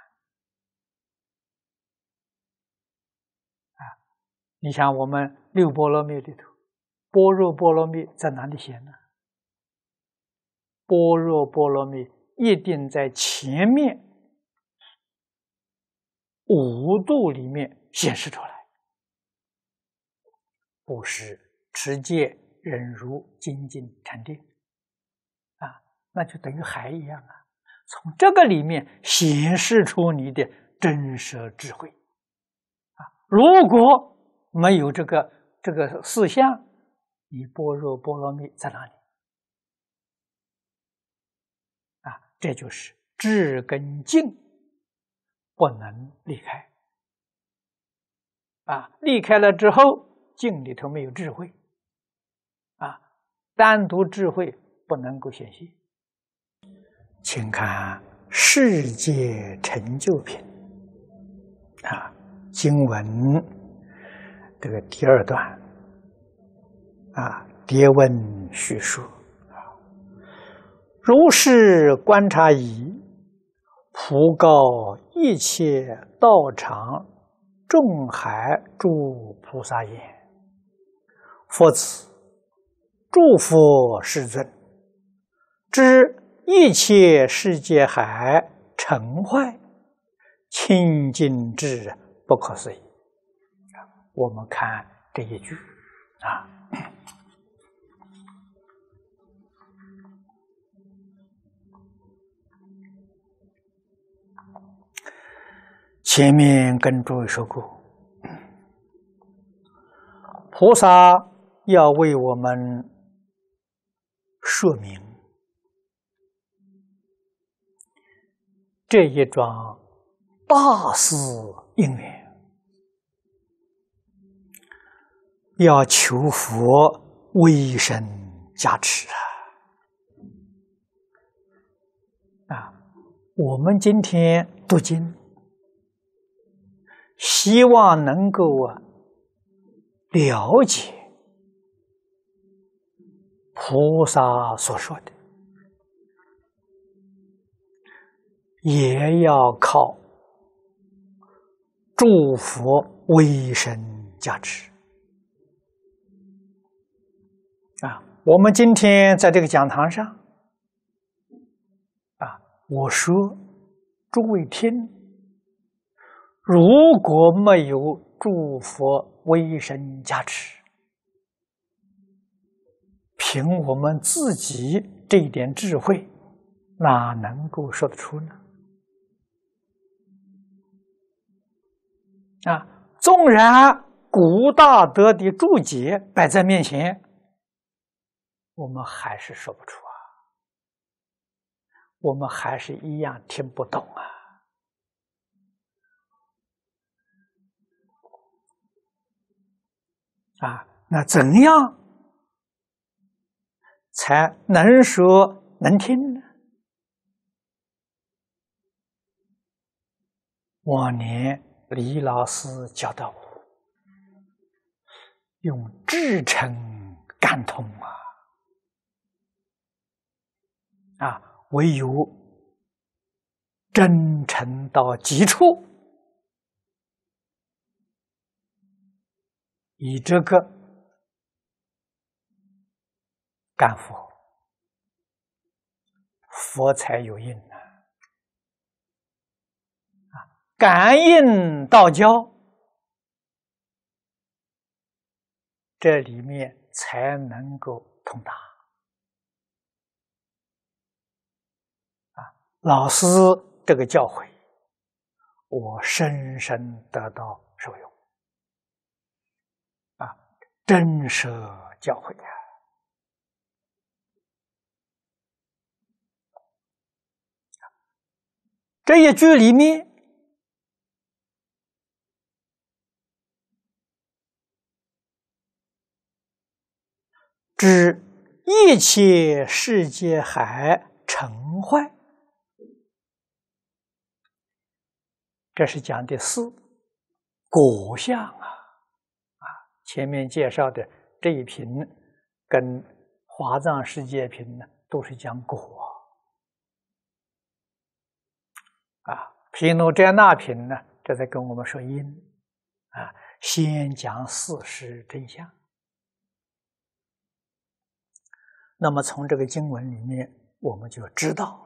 啊。你想我们六波罗蜜里头，般若波罗蜜在哪里显呢？般若波罗蜜一定在前面五度里面显示出来，布施、持戒、忍辱、精进、禅定啊，那就等于海一样啊。从这个里面显示出你的真实智慧啊。如果没有这个这个四项，你般若波罗蜜在哪里啊？这就是智跟境不能离开啊！离开了之后，境里头没有智慧啊，单独智慧不能够显现。请看《世界成就品》啊，经文这个第二段啊，迭问叙述啊，如是观察已，普告一切道场众海诸菩萨言：佛子，诸佛世尊，知一切世界海成坏，清净智不可思议。我们看这一句啊，前面跟诸位说过，菩萨要为我们说明这一桩大事因缘，要求佛威神加持啊！啊，我们今天读经，希望能够啊了解菩萨所说的，也要靠诸佛威神加持啊！我们今天在这个讲堂上啊，我说诸位听，如果没有诸佛威神加持，凭我们自己这一点智慧，哪能够说得出呢？啊，纵然古大德的注解摆在面前，我们还是说不出啊，我们还是一样听不懂啊。 啊，那怎样才能说能听呢？往年李老师教导我，用至诚感通啊，啊，唯有真诚到极处，以这个感佛，佛才有应啊。感应道交，这里面才能够通达啊！老师这个教诲，我深深得到受用啊！真实教诲啊！这一句里面，指一切世界海成坏，这是讲的是果相啊！啊，前面介绍的这一品跟华藏世界品呢，都是讲果啊。毗卢遮那品呢，这在跟我们说因啊，先讲事实真相。那么从这个经文里面，我们就知道，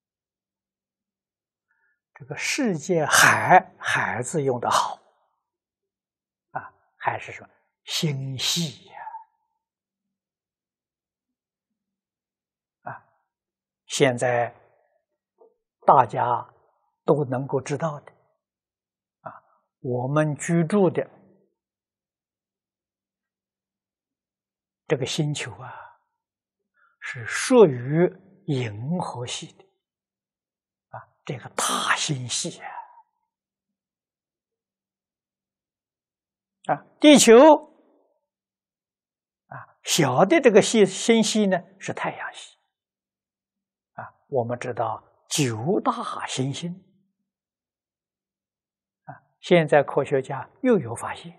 这个世界海，海字用得好啊，还是说心细呀啊！现在大家都能够知道的啊，我们居住的这个星球啊，是属于银河系的啊，这个大星系啊，啊，地球啊，小的这个系星系呢是太阳系啊。我们知道九大行星啊，现在科学家又有发现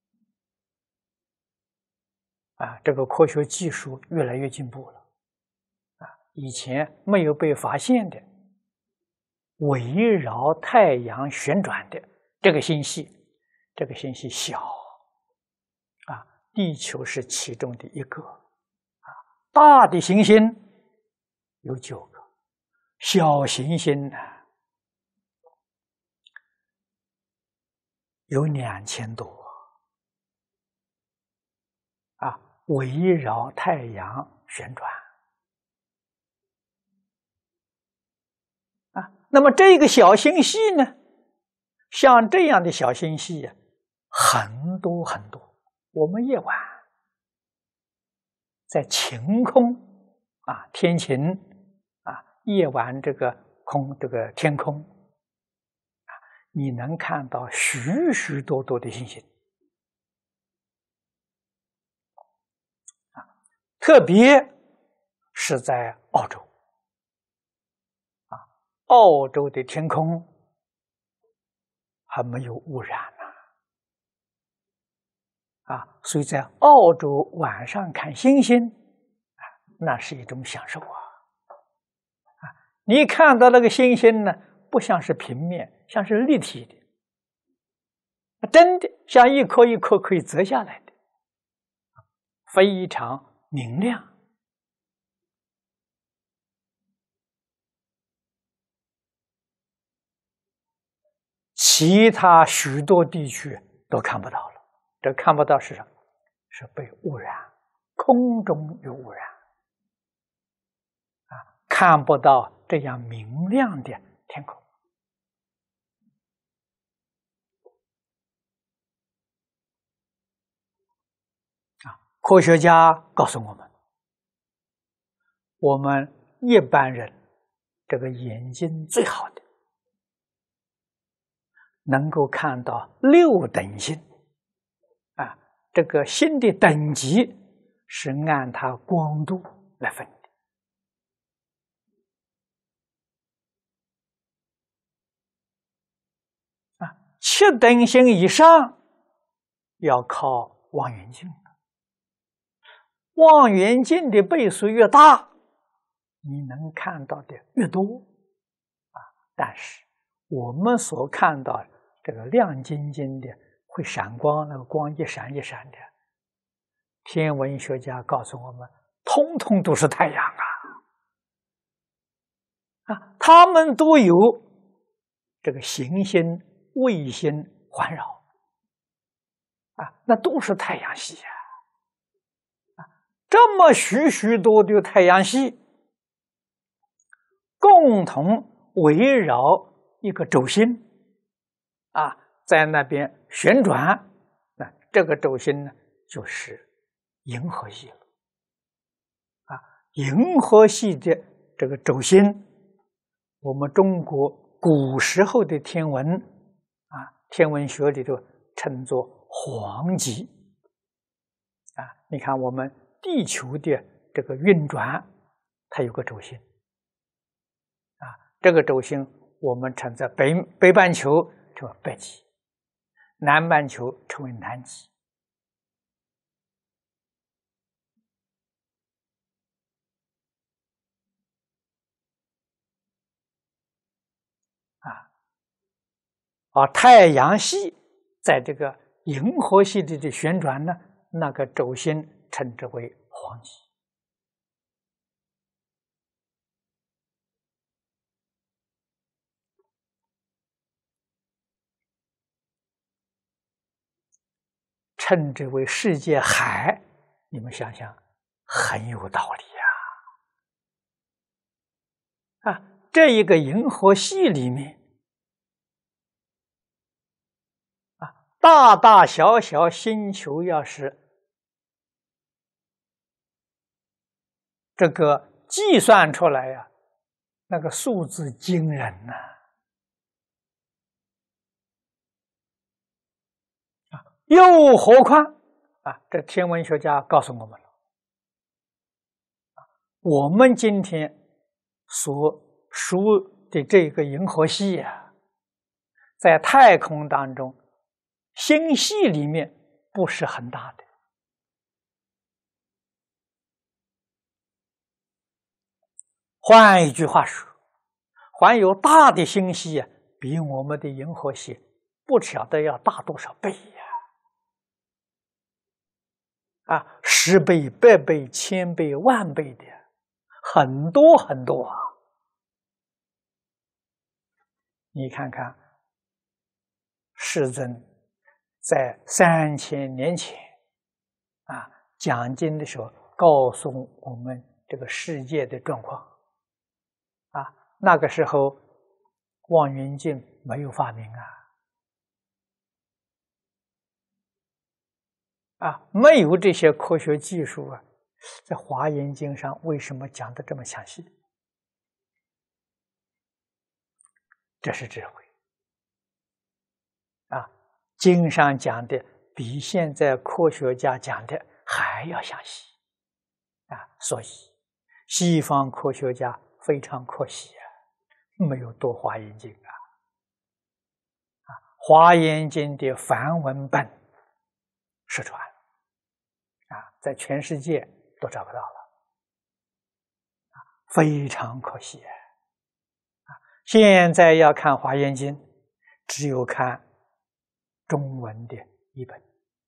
啊，这个科学技术越来越进步了啊，以前没有被发现的围绕太阳旋转的这个星系，这个星系小啊，地球是其中的一个啊，大的行星有九个，小行星呢有两千多啊，围绕太阳旋转啊。那么这个小星系呢，像这样的小星系啊，很多很多。我们夜晚在晴空啊，天晴啊，夜晚这个空这个天空啊，你能看到许许多多的星星啊，特别是在澳洲啊，澳洲的天空还没有污染呢啊，所以在澳洲晚上看星星啊，那是一种享受啊！啊，你看到那个星星呢，不像是平面，像是立体的，真的像一颗一颗可以折下来的，非常明亮。其他许多地区都看不到了。这看不到是什么？是被污染，空中有污染啊，看不到这样明亮的天空啊。科学家告诉我们，我们一般人这个眼睛最好的，能够看到六等星啊， 这个心的等级是按它光度来分的。啊，七等星以上要靠望远镜，望远镜的倍数越大，你能看到的越多啊。但是我们所看到这个亮晶晶的会闪光，那个光一闪一闪的，天文学家告诉我们，通通都是太阳啊！啊，它们都有这个行星、卫星环绕啊，那都是太阳系啊！啊，这么许许多多的太阳系，共同围绕一个轴心啊，在那边旋转，那这个轴心呢，就是银河系了。啊，银河系的这个轴心，我们中国古时候的天文啊，天文学里头称作黄极。啊，你看我们地球的这个运转，它有个轴心。啊，这个轴心我们称在北北半球称为北极，南半球称为南极。啊，而太阳系在这个银河系里的旋转呢，那个轴心称之为黄极。称之为世界海，你们想想，很有道理呀！啊，这一个银河系里面，啊，大大小小星球要是这个计算出来呀，那个数字惊人呐！啊，又何况啊，这天文学家告诉我们了，我们今天所属的这个银河系啊，在太空当中，星系里面不是很大的。换一句话说，还有大的星系啊，比我们的银河系不晓得要大多少倍呀！啊，十倍、百倍、千倍、万倍的，很多很多啊！你看看，世尊在三千年前啊讲经的时候，告诉我们这个世界的状况。啊，那个时候望远镜没有发明啊，啊，没有这些科学技术啊，在《华严经》上为什么讲的这么详细？这是智慧啊！经上讲的比现在科学家讲的还要详细啊，所以西方科学家非常可惜啊，没有读《华严经》啊！啊，《华严经》的梵文本失传啊，在全世界都找不到了，啊，非常可惜啊！现在要看《华严经》，只有看中文的译本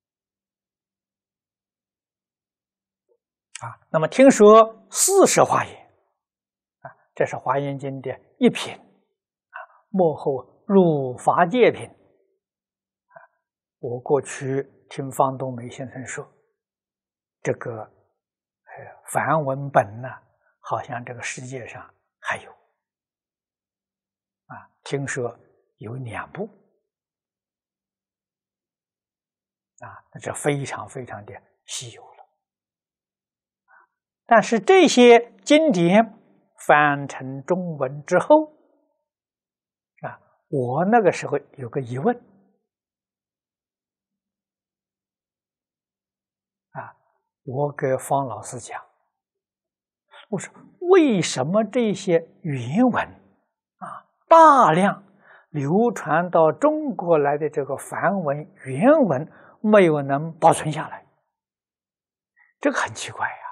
啊。那么听说四十华严啊，这是《华严经》的一品啊，幕后入法界品啊。我过去听方东梅先生说，这个呃梵文本呢，好像这个世界上还有。啊，听说有两部，啊，那这非常非常的稀有了。但是这些经典翻成中文之后，啊，我那个时候有个疑问， 我给方老师讲，我说为什么这些原文啊大量流传到中国来的这个梵文原文没有能保存下来？这个很奇怪呀！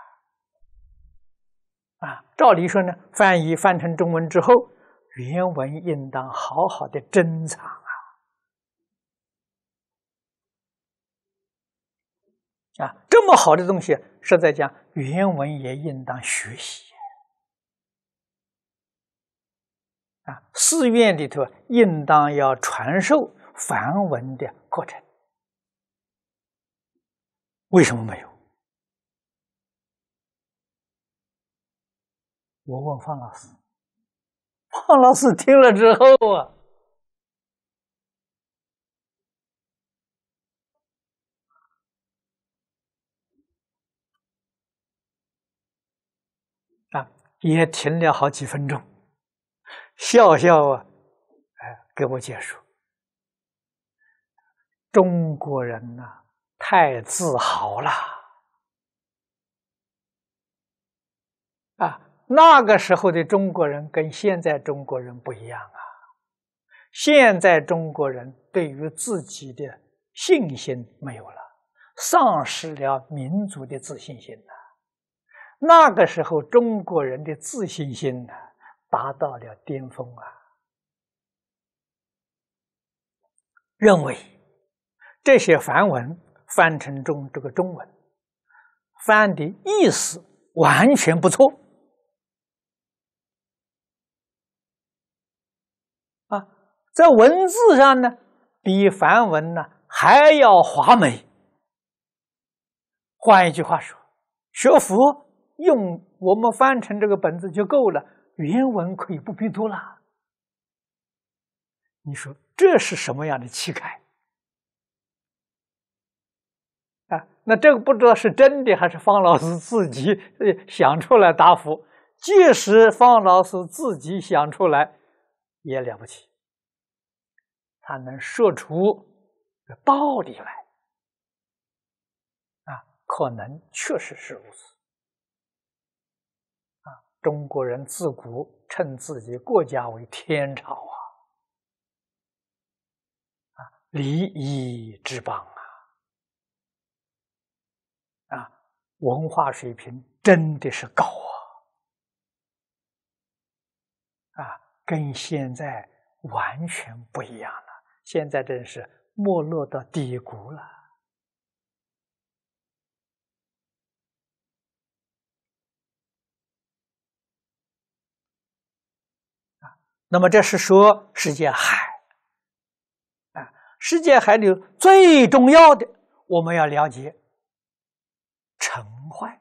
啊，照理说呢，翻译翻成中文之后，原文应当好好的珍藏啊！啊，这么好的东西，实在讲，原文也应当学习啊！寺院里头应当要传授梵文的课程，为什么没有？我问方老师，方老师听了之后啊，啊，也停了好几分钟，笑笑啊，哎，给我解说，中国人呐、啊，太自豪了啊！那个时候的中国人跟现在中国人不一样啊。现在中国人对于自己的信心没有了，丧失了民族的自信心了。那个时候中国人的自信心呢，达到了巅峰啊！认为这些梵文翻成中这个中文，翻的意思完全不错。啊，在文字上呢，比梵文呢还要华美。换一句话说，学佛用我们翻成这个本子就够了，原文可以不必读了。你说这是什么样的气概啊？那这个不知道是真的还是方老师自己想出来答复。即使方老师自己想出来，也了不起，他能说出道理来啊，可能确实是如此啊。中国人自古称自己国家为天朝啊，啊，礼仪之邦啊，啊，文化水平真的是高啊，啊，跟现在完全不一样了。现在真是没落到低谷了啊。那么这是说世界海啊，世界海里最重要的，我们要了解成坏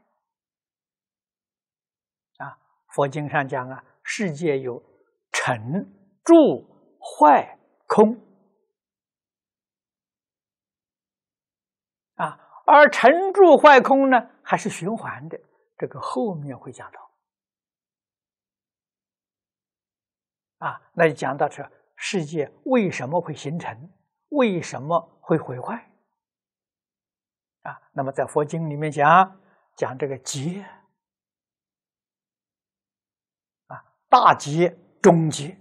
啊。佛经上讲啊，世界有成、住、坏、空啊，而成、住、坏、空呢，还是循环的，这个后面会讲到啊。那就讲到这世界为什么会形成，为什么会毁坏啊？那么在佛经里面讲讲这个劫啊，大劫、中劫、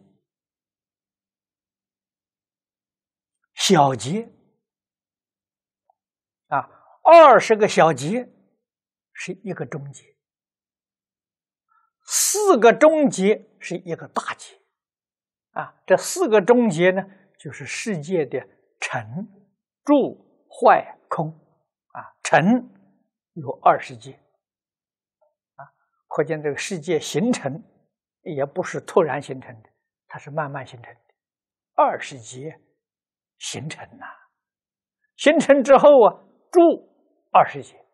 小劫啊，二十个小劫是一个中劫，四个中劫是一个大劫啊。这四个中劫呢，就是世界的成、住、坏、空啊。成有二十劫啊，可见这个世界形成也不是突然形成的，它是慢慢形成的，二十劫形成呐、啊，形成之后啊，住二十劫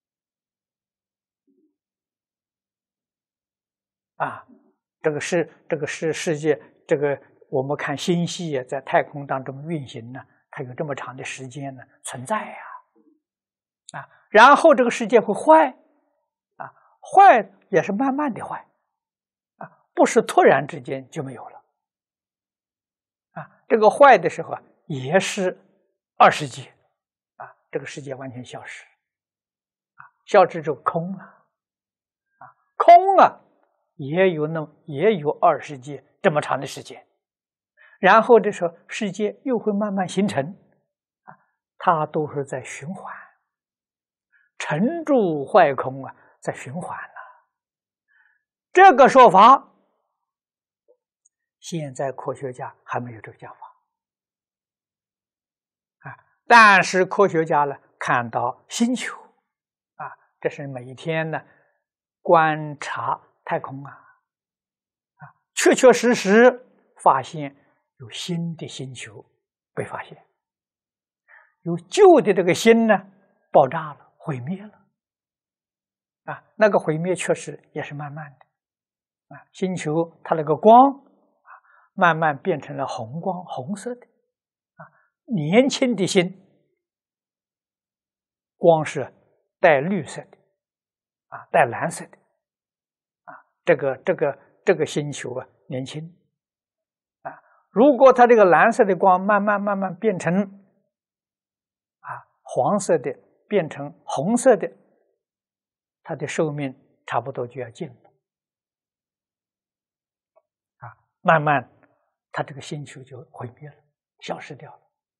啊，这个是这个是世界，这个我们看星系啊，在太空当中运行呢，它有这么长的时间呢存在呀、啊，啊，然后这个世界会坏啊，坏也是慢慢的坏啊，不是突然之间就没有了啊，这个坏的时候啊，也是二十劫啊，这个世界完全消失啊， 消失就空啊，啊，空啊，也有那也有二十界这么长的时间，然后这时候世界又会慢慢形成，啊，它都是在循环，成住坏空啊，在循环了。这个说法，现在科学家还没有这个讲法啊，但是科学家呢看到星球啊，这是每天呢观察太空啊，啊，确确实实发现有新的星球被发现，有旧的这个星呢爆炸了，毁灭了啊，那个毁灭确实也是慢慢的。啊，星球它那个光啊，慢慢变成了红光，红色的啊。年轻的星光是带绿色的啊，带蓝色的啊。这个这个这个星球啊，年轻啊。如果它这个蓝色的光慢慢慢慢变成啊黄色的，变成红色的，它的寿命差不多就要尽了。慢慢，它这个星球就毁灭了，消失掉了。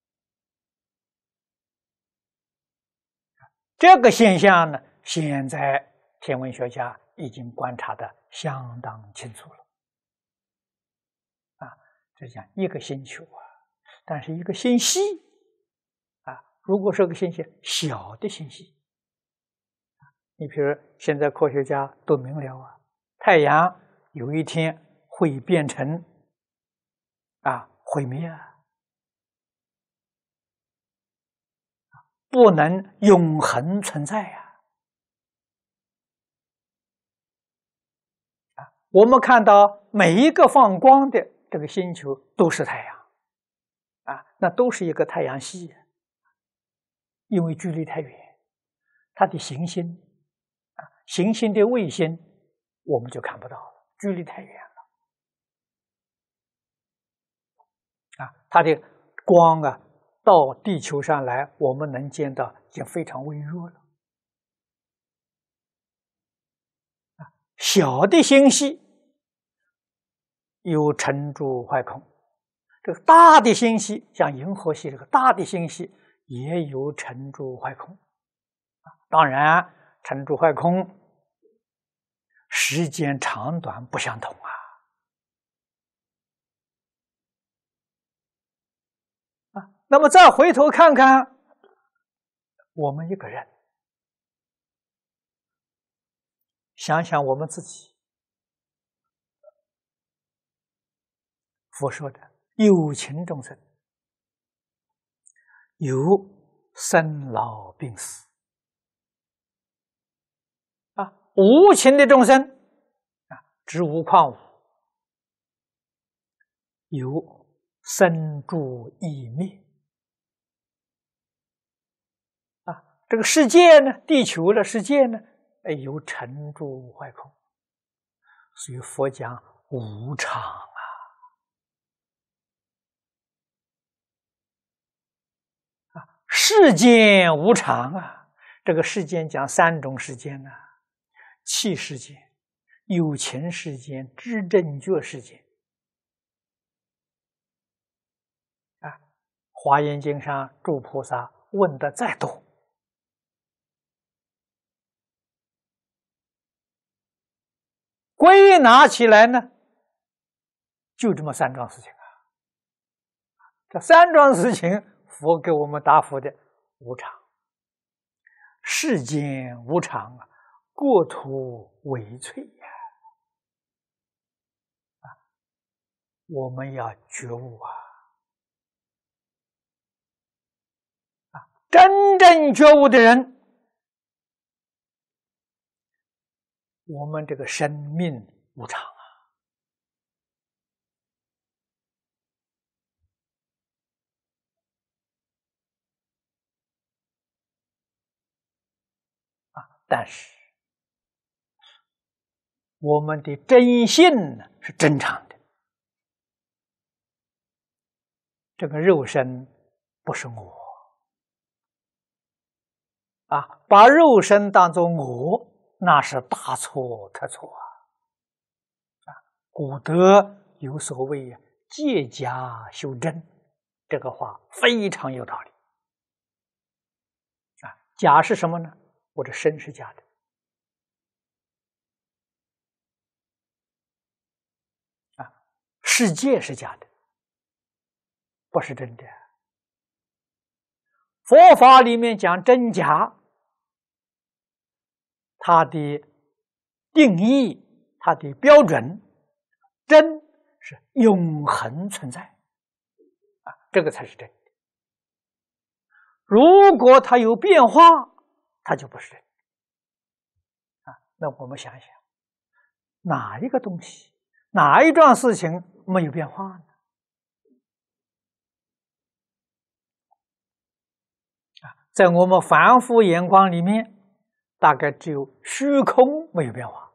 这个现象呢，现在天文学家已经观察的相当清楚了。啊，就讲一个星球啊，但是一个星系啊，如果是个星系小的星系，你比如现在科学家都明了啊，太阳有一天会变成啊毁灭啊，不能永恒存在呀！啊，我们看到每一个放光的这个星球都是太阳，啊，那都是一个太阳系，因为距离太远，它的行星啊，行星的卫星我们就看不到了，距离太远了。啊，它的光啊，到地球上来，我们能见到已经非常微弱了。啊，小的星系有成住坏空，这个大的星系，像银河系这个大的星系也有成住坏空。啊，当然，成住坏空时间长短不相同啊。那么再回头看看我们一个人，想想我们自己，佛说的有情众生有生老病死啊，无情的众生啊，植物矿物有生住异灭。这个世界呢，地球的世界呢，哎，有成住坏空，所以佛讲无常啊，啊，世间无常啊。这个世间讲三种世间呢、啊，气世间、有情世间、知正觉世间。啊，华严经上诸菩萨问的再多，归纳起来呢，就这么三桩事情啊。这三桩事情，佛给我们答复的无常，世间无常啊，国土为脆呀！啊，我们要觉悟啊！啊，真正觉悟的人，我们这个生命无常啊！啊，但是我们的真性呢是正常的，这个肉身不是我啊，把肉身当作我，那是大错特错啊！啊，古德有所谓“借假修真”，这个话非常有道理。啊，假是什么呢？我的身是假的，啊，世界是假的，不是真的。佛法里面讲真假，它的定义、它的标准，真是永恒存在，啊，这个才是真的。如果它有变化，它就不是真的。啊，那我们想想，哪一个东西，哪一桩事情没有变化呢？啊，在我们凡夫眼光里面，大概只有虚空没有变化。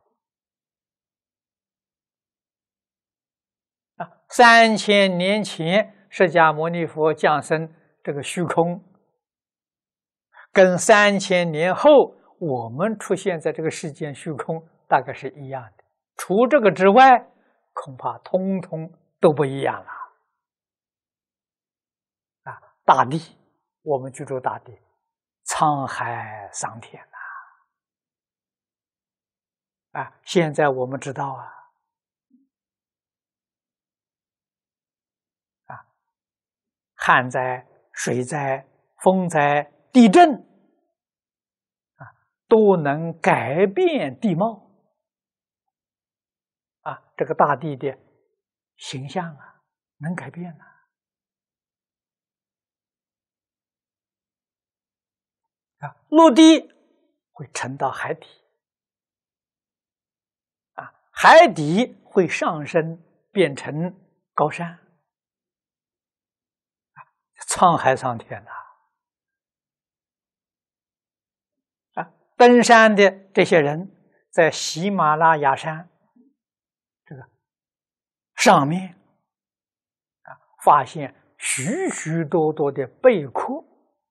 啊，三千年前释迦牟尼佛降生这个虚空，跟三千年后我们出现在这个世间虚空大概是一样的。除这个之外，恐怕通通都不一样了。啊，大地，我们居住大地，沧海桑田呐！啊，现在我们知道啊。旱灾、水灾、风灾、地震，啊，都能改变地貌，啊，这个大地的形象啊，能改变啊。啊，陆地会沉到海底，啊，海底会上升变成高山。沧海桑田呐！啊，登山的这些人在喜马拉雅山这个上面啊，发现许许多多的贝壳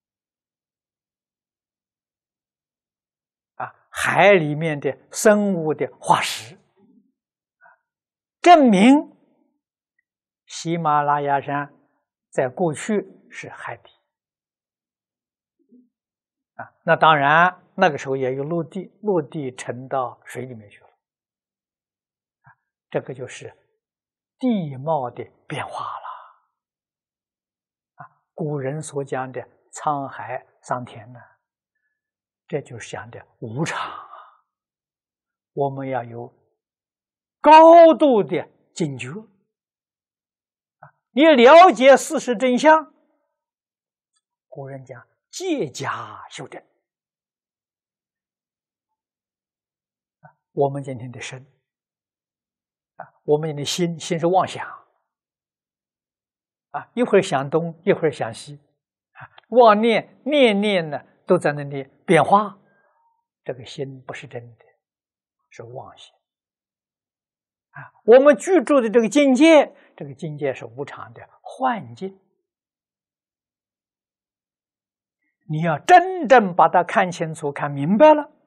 啊，海里面的生物的化石，证明喜马拉雅山在过去是海底。啊，那当然，那个时候也有陆地，陆地沉到水里面去了。啊，这个就是地貌的变化了。啊，古人所讲的沧海桑田呢，这就是讲的无常啊。我们要有高度的警觉。啊，你了解事实真相，古人讲借假修真。我们今天的身啊，我们的心，心是妄想啊，一会儿想东，一会儿想西啊，妄念念念呢都在那里变化，这个心不是真的，是妄心啊。我们居住的这个境界，这个境界是无常的幻境。你要真正把它看清楚、看明白了，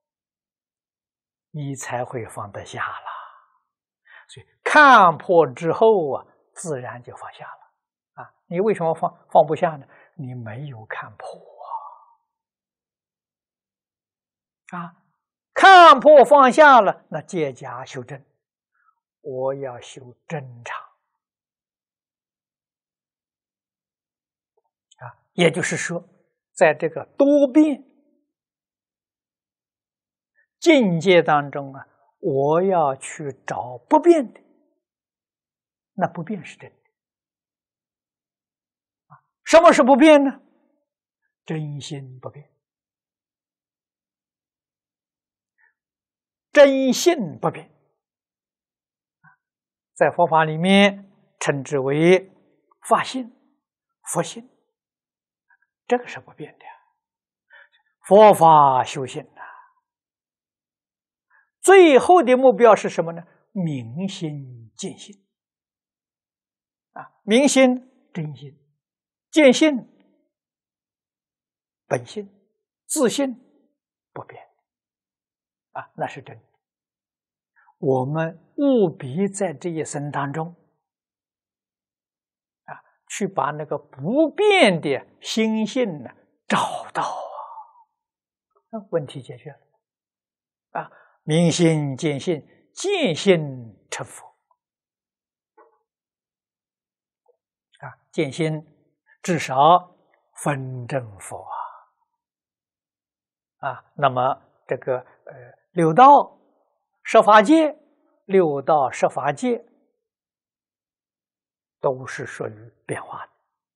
你才会放得下了。所以看破之后啊，自然就放下了啊。你为什么放放不下呢？你没有看破啊！啊，看破放下了，那借假修真，我要修真常啊。也就是说，在这个多变境界当中啊，我要去找不变的，那不变是真的。什么是不变呢？真心不变，真性不变，在佛法里面称之为法性、佛性，这个是不变的。佛法修行啊，最后的目标是什么呢？明心见性啊，明心真心，见性本性自信不变啊，那是真的。我们务必在这一生当中啊，去把那个不变的心性呢找到啊，那问题解决了啊。明心见性，见性成佛啊，见性至少分正佛啊啊。那么这个呃六道十法界，六道十法界都是属于变化的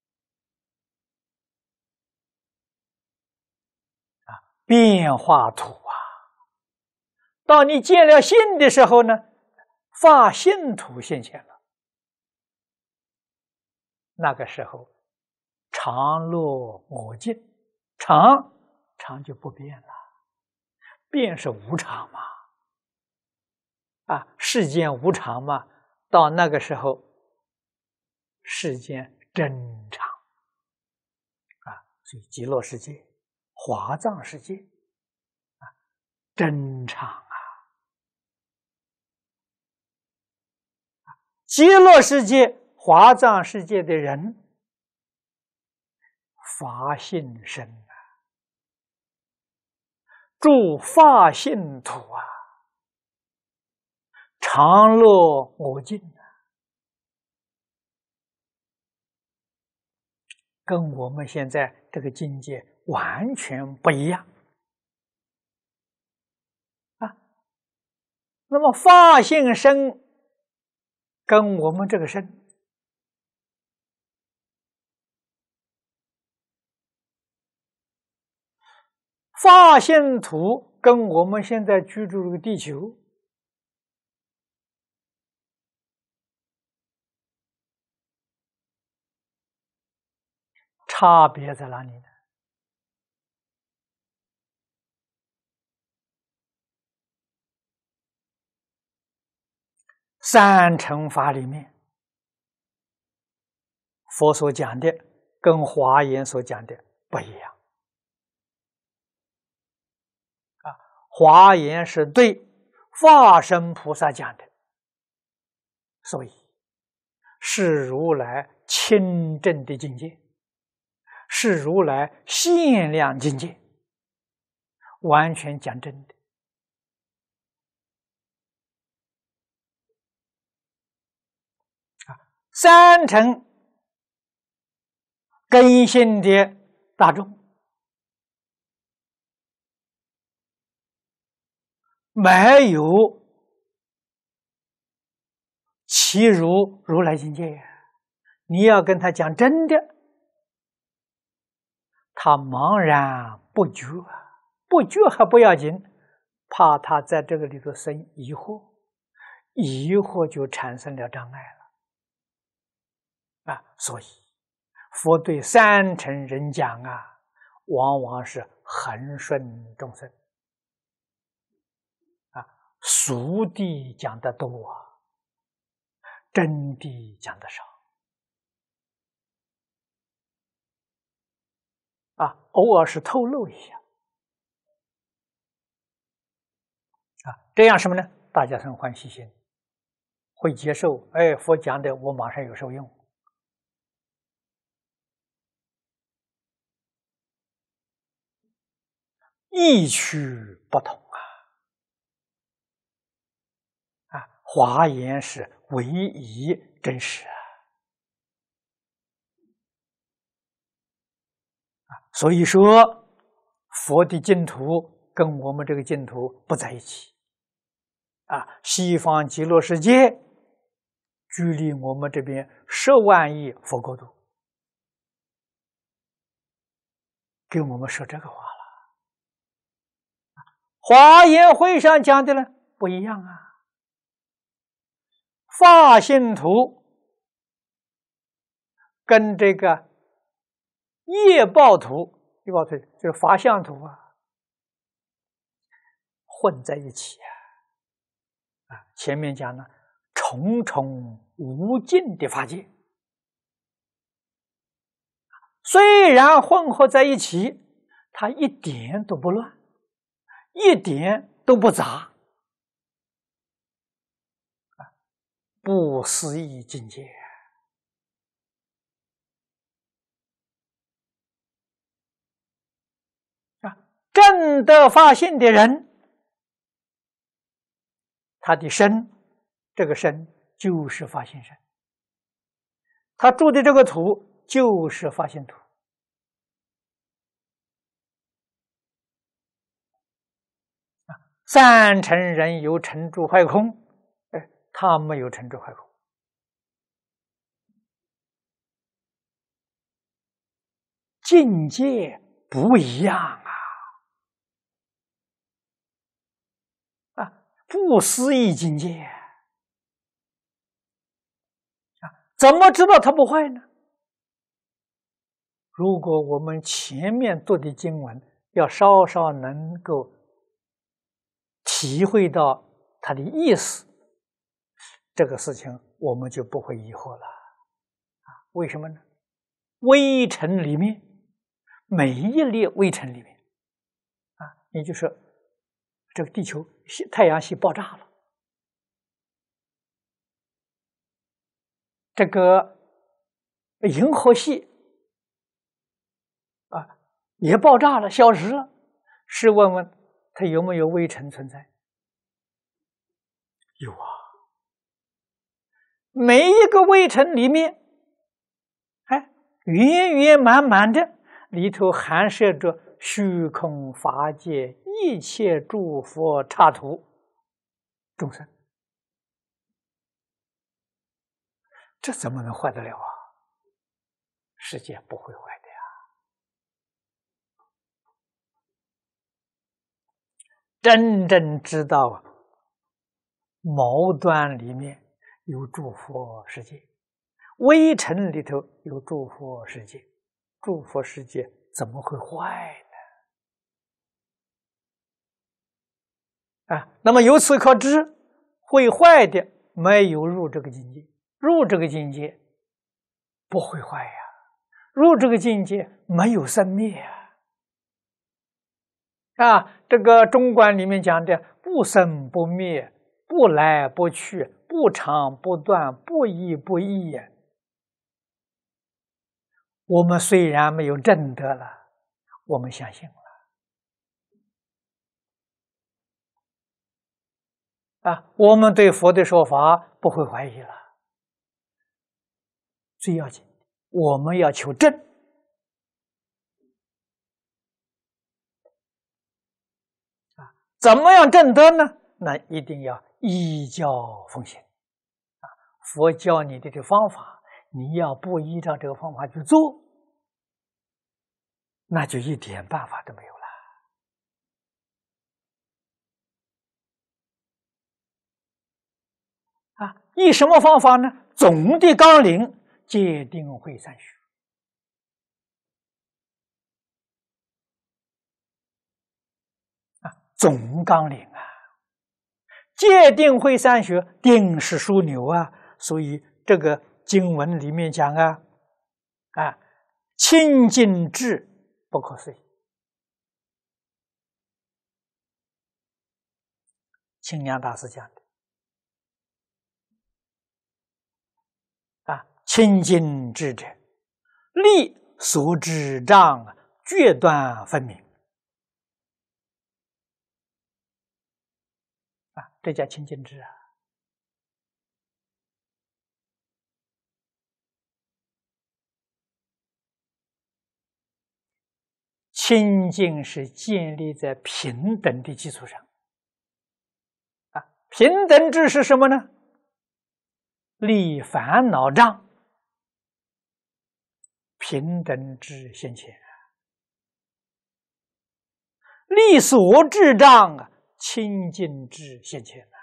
啊，变化土啊。到你见了性的时候呢，法性土现前了，那个时候常落我净，常常就不变了，变是无常嘛，啊，世间无常嘛，到那个时候世间真常啊，所以极乐世界、华藏世界啊，真常。极乐世界、华藏世界的人，法性身啊，住法性土啊，常乐我净啊，跟我们现在这个境界完全不一样啊。那么法性身跟我们这个身法性土跟我们现在居住这个地球差别在哪里呢？三乘法里面，佛所讲的跟华严所讲的不一样啊。华严是对化身菩萨讲的，所以是如来清正的境界，是如来限量境界，完全讲真的。三乘根性的大众，没有其如如来境界，你要跟他讲真的，他茫然不觉，不觉还不要紧，怕他在这个里头生疑惑，疑惑就产生了障碍了。啊，所以佛对三乘人讲啊，往往是恒顺众生啊，俗谛讲的多啊，真谛讲的少啊，偶尔是透露一下啊，这样什么呢？大家生欢喜心，会接受。哎，佛讲的我马上有受用。意趣不同啊！啊，华严是唯一真实啊！啊，所以说佛的净土跟我们这个净土不在一起啊。西方极乐世界距离我们这边十万亿佛国土，给我们说这个话了。华严会上讲的呢不一样啊，法性土跟这个业报土，业报土就是法相土啊，混在一起啊。啊，前面讲了重重无尽的法界，虽然混合在一起， 它一点都不乱，一点都不杂，不思议境界啊！正得发现的人，他的身，这个身就是发现身，他住的这个土就是发现土。三乘人有成住坏空，哎，他没有成住坏空，境界不一样啊！啊，不思议境界啊！怎么知道它不坏呢？如果我们前面读的经文要稍稍能够体会到它的意思，这个事情我们就不会疑惑了。啊，为什么呢？微尘里面，每一粒微尘里面，啊，也就是这个地球系太阳系爆炸了，这个银河系啊也爆炸了，消失了。试问问它有没有微尘存在？有啊，每一个微尘里面，哎，圆圆满满的，里头含摄着虚空法界一切诸佛刹土众生，这怎么能坏得了啊？世界不会坏的呀！真正知道毛端里面有诸佛世界，微尘里头有诸佛世界，诸佛世界怎么会坏呢？啊，那么由此可知，会坏的没有入这个境界，入这个境界不会坏呀，入这个境界没有生灭啊。啊，这个中观里面讲的不生不灭，不来不去，不长不断，不依不异。我们虽然没有证得了，我们相信了。啊，我们对佛的说法不会怀疑了。最要紧，我们要求证。啊，怎么样证得呢？那一定要依教奉行。啊，佛教你的这方法，你要不依照这个方法去做，那就一点办法都没有了。啊，以什么方法呢？总的纲领，戒定慧三学。啊，总纲领啊，戒定慧三学，定是枢纽啊，所以这个经文里面讲啊，啊，清净智不可思议。清凉大师讲的。啊，清净智者，力所知障决断分明。啊，这叫清净智啊。清净是建立在平等的基础上。啊，平等智是什么呢？立烦恼障，平等智现前；立所智障啊，清净智现前啊。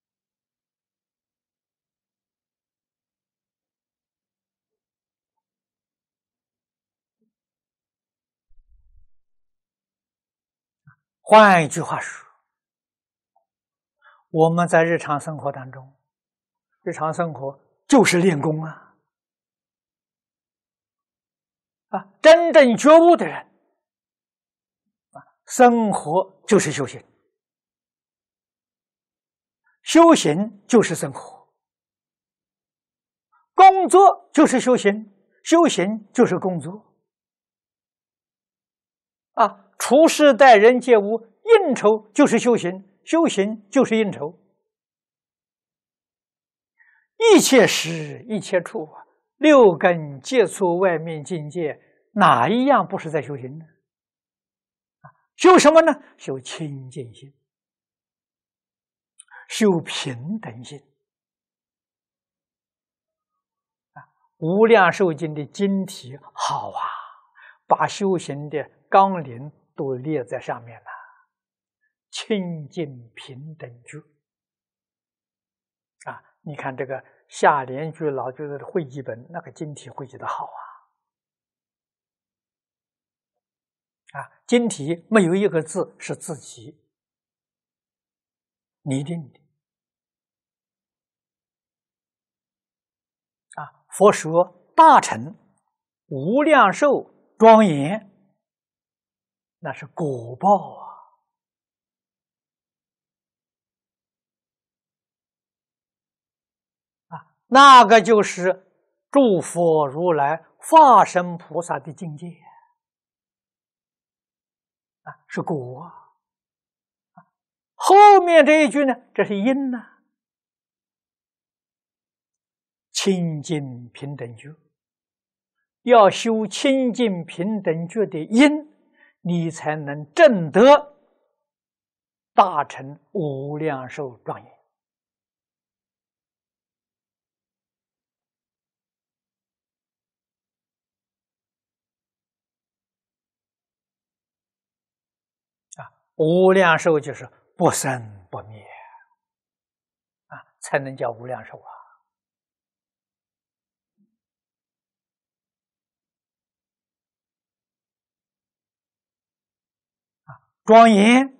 换一句话说，我们在日常生活当中，日常生活就是练功啊！啊，真正觉悟的人， 生活就是修行，修行就是生活，工作就是修行，修行就是工作。啊，处事待人接物，应酬就是修行，修行就是应酬。一切时一切处啊，六根接触外面境界，哪一样不是在修行呢？修什么呢？修清净心，修平等心。啊，无量寿经的经题好啊，把修行的纲领都列在上面了。清净平等觉啊，你看这个下联居老居的汇集本，那个经题汇集的好啊。啊，经题没有一个字是自己拟定的。啊，佛说大乘无量寿庄严，那是果报啊。啊，那个就是诸佛如来化身菩萨的境界啊，是果啊。后面这一句呢，这是因呐、啊。清净平等觉，要修清净平等觉的因，你才能证得大乘无量寿庄严。啊，无量寿就是不生不灭啊，才能叫无量寿啊。啊，庄严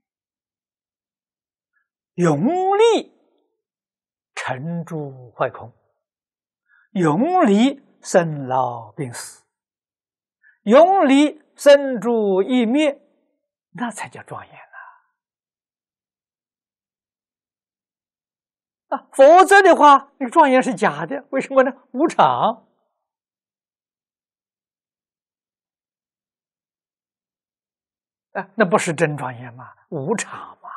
永离尘诸坏空，永离生老病死，永离生住异灭，那才叫庄严啊！啊，否则的话，那个庄严是假的，为什么呢？无常啊，那不是真庄严吗？无常嘛。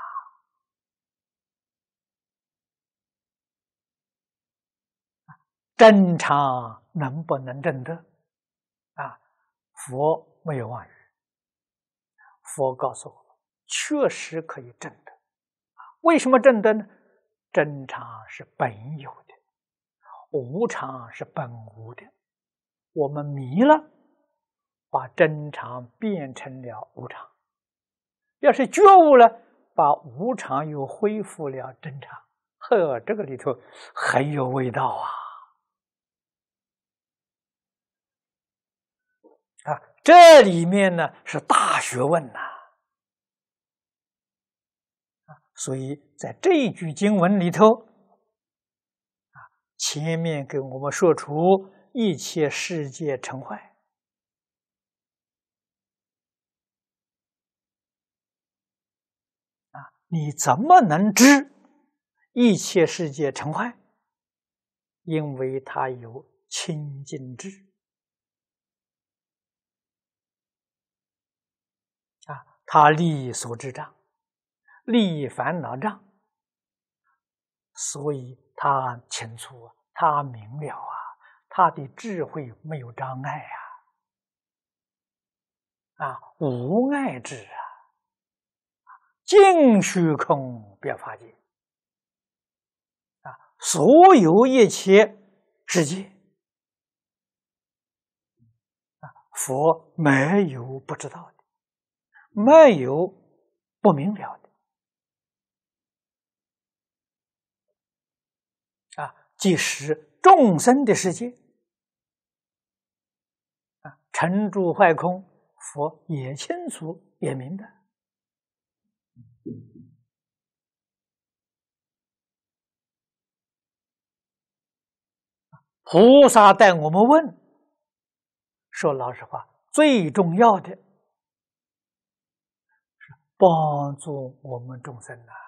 真常能不能证得？啊，佛没有妄语，佛告诉我们，确实可以证得。为什么证得呢？真常是本有的，无常是本无的。我们迷了，把真常变成了无常；要是觉悟了，把无常又恢复了真常。呵，这个里头很有味道啊！啊，这里面呢是大学问呐、啊！所以在这一句经文里头，啊，前面给我们说出一切世界成坏，啊，你怎么能知一切世界成坏？因为它有清净智。啊，他立所知障，立烦恼障，所以他清楚啊，他明了啊，他的智慧没有障碍啊，啊，无碍智啊，尽虚空别法界啊，所有一切世界啊，佛没有不知道的。没有不明了的啊！即使众生的世界啊，尘诸坏空，佛也清楚也明白。菩萨带我们问，说老实话，最重要的帮助我们众生呐，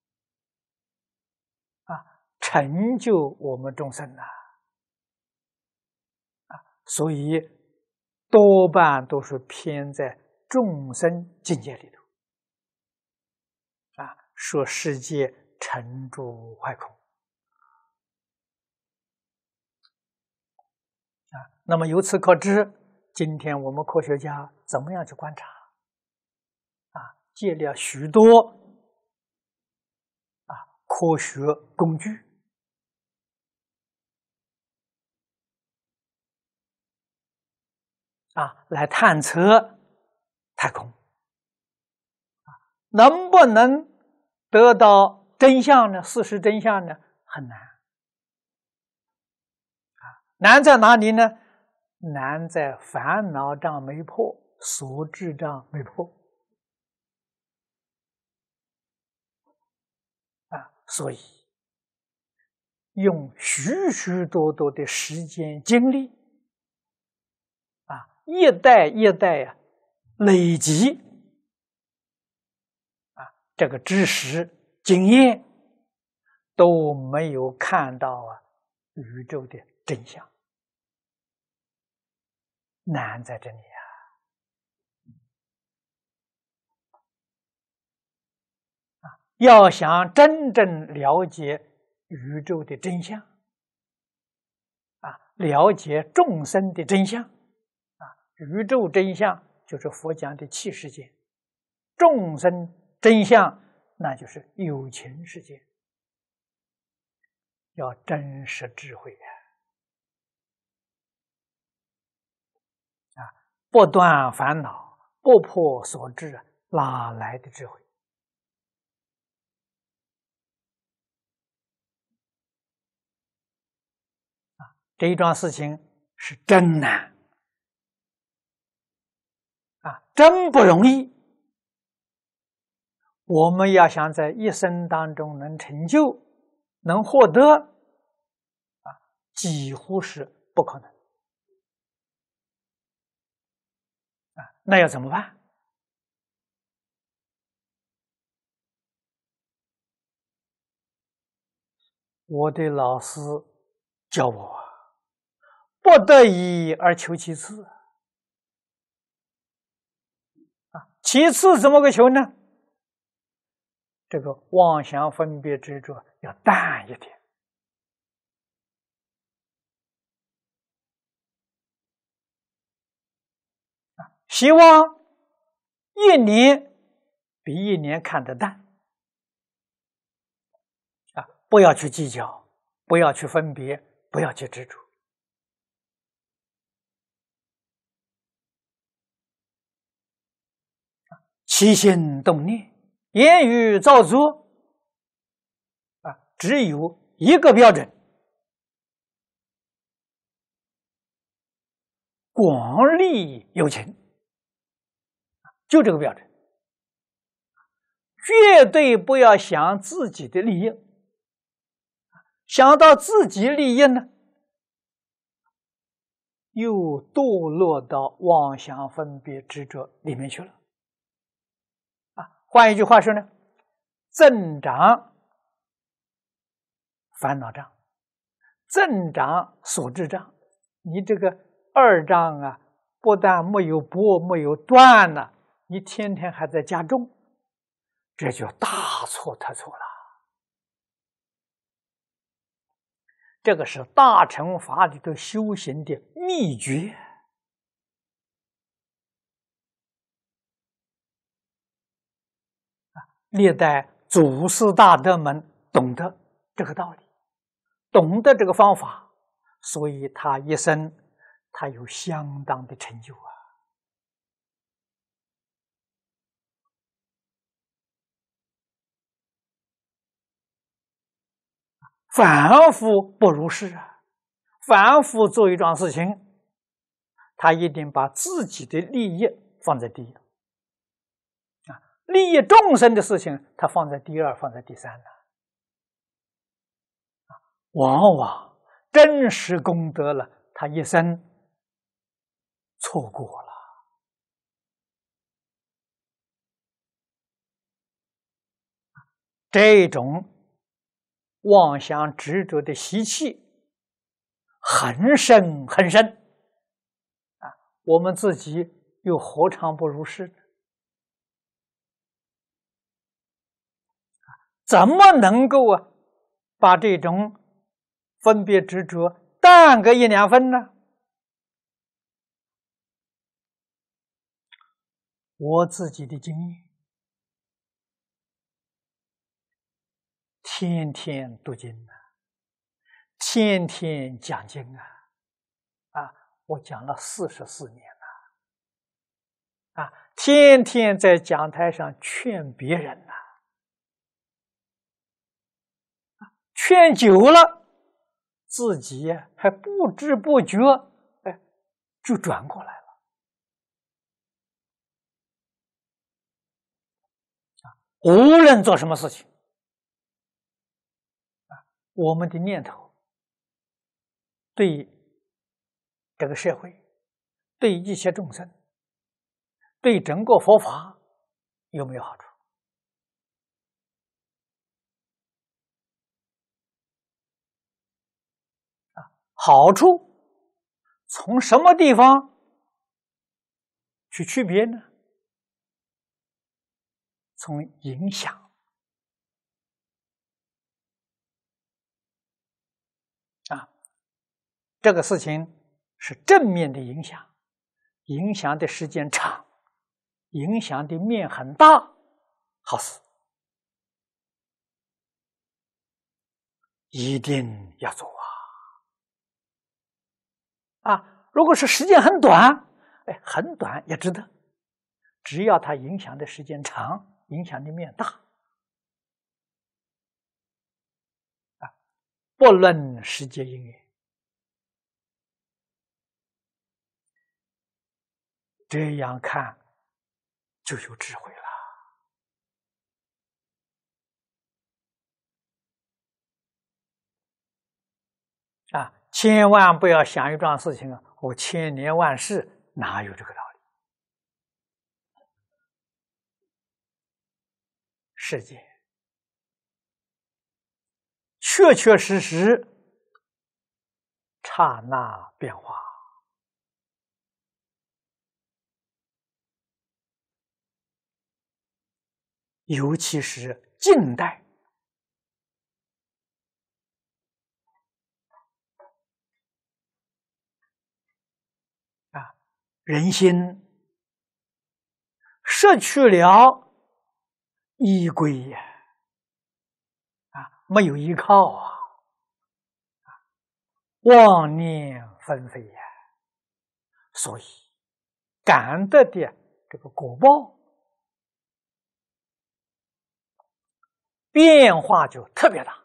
啊，成就我们众生呐，啊，所以多半都是偏在众生境界里头，啊，说世界成住坏空，啊，那么由此可知，今天我们科学家怎么样去观察？啊，借了许多啊科学工具，啊，来探测太空，啊，能不能得到真相呢？事实真相呢？很难。啊，难在哪里呢？难在烦恼障没破，所知障没破。啊，所以用许许多多的时间精力，啊，一代一代呀，累积啊，这个知识经验都没有看到啊宇宙的真相，难在这里啊！啊，要想真正了解宇宙的真相，啊，了解众生的真相，啊，宇宙真相就是佛讲的器世界，众生真相那就是有情世界，要真实智慧啊！啊，不断烦恼，不破所知，哪来的智慧？啊，这一桩事情是真难啊，真不容易。我们要想在一生当中能成就、能获得，啊，几乎是不可能啊。那要怎么办？我的老师教我，不得已而求其次啊。其次怎么个求呢？这个妄想分别执着要淡一点啊，希望一年比一年看得淡啊，不要去计较，不要去分别，不要去执着。起心动念，言语造作啊，只有一个标准：广利有情，就这个标准。绝对不要想自己的利益，想到自己利益呢，又堕落到妄想分别执着里面去了。啊，换一句话说呢，增长烦恼障，增长所知障。你这个二障啊，不但没有拨，没有断了，你天天还在加重，这就大错特错了。这个是大乘法里头修行的秘诀。历代祖师大德们懂得这个道理，懂得这个方法，所以他一生他有相当的成就啊。反复不如是啊，反复做一桩事情，他一定把自己的利益放在第一啊，利益众生的事情他放在第二，放在第三了。往往真实功德了，他一生错过了这种妄想执着的习气很深很深啊，我们自己又何尝不如是呢？怎么能够啊把这种分别执着淡个一两分呢？我自己的经验，天天读经啊，天天讲经啊，啊，我讲了四十四年了，啊，天天在讲台上劝别人呐、啊，劝久了，自己还不知不觉，哎，就转过来了。无论做什么事情，啊，我们的念头对这个社会、对一切众生、对整个佛法有没有好处？啊，好处从什么地方去区别呢？从影响啊，这个事情是正面的影响，影响的时间长，影响的面很大，好事一定要做啊！啊，如果是时间很短，哎，很短也值得，只要它影响的时间长，影响的面大，啊，不论时节因缘，这样看就有智慧了。啊，千万不要想一桩事情啊，我千年万世，哪有这个道理？世界确确实实刹那变化，尤其是近代啊，人心失去了依归呀，啊，没有依靠啊，妄念纷飞呀，所以感得的这个果报变化就特别大。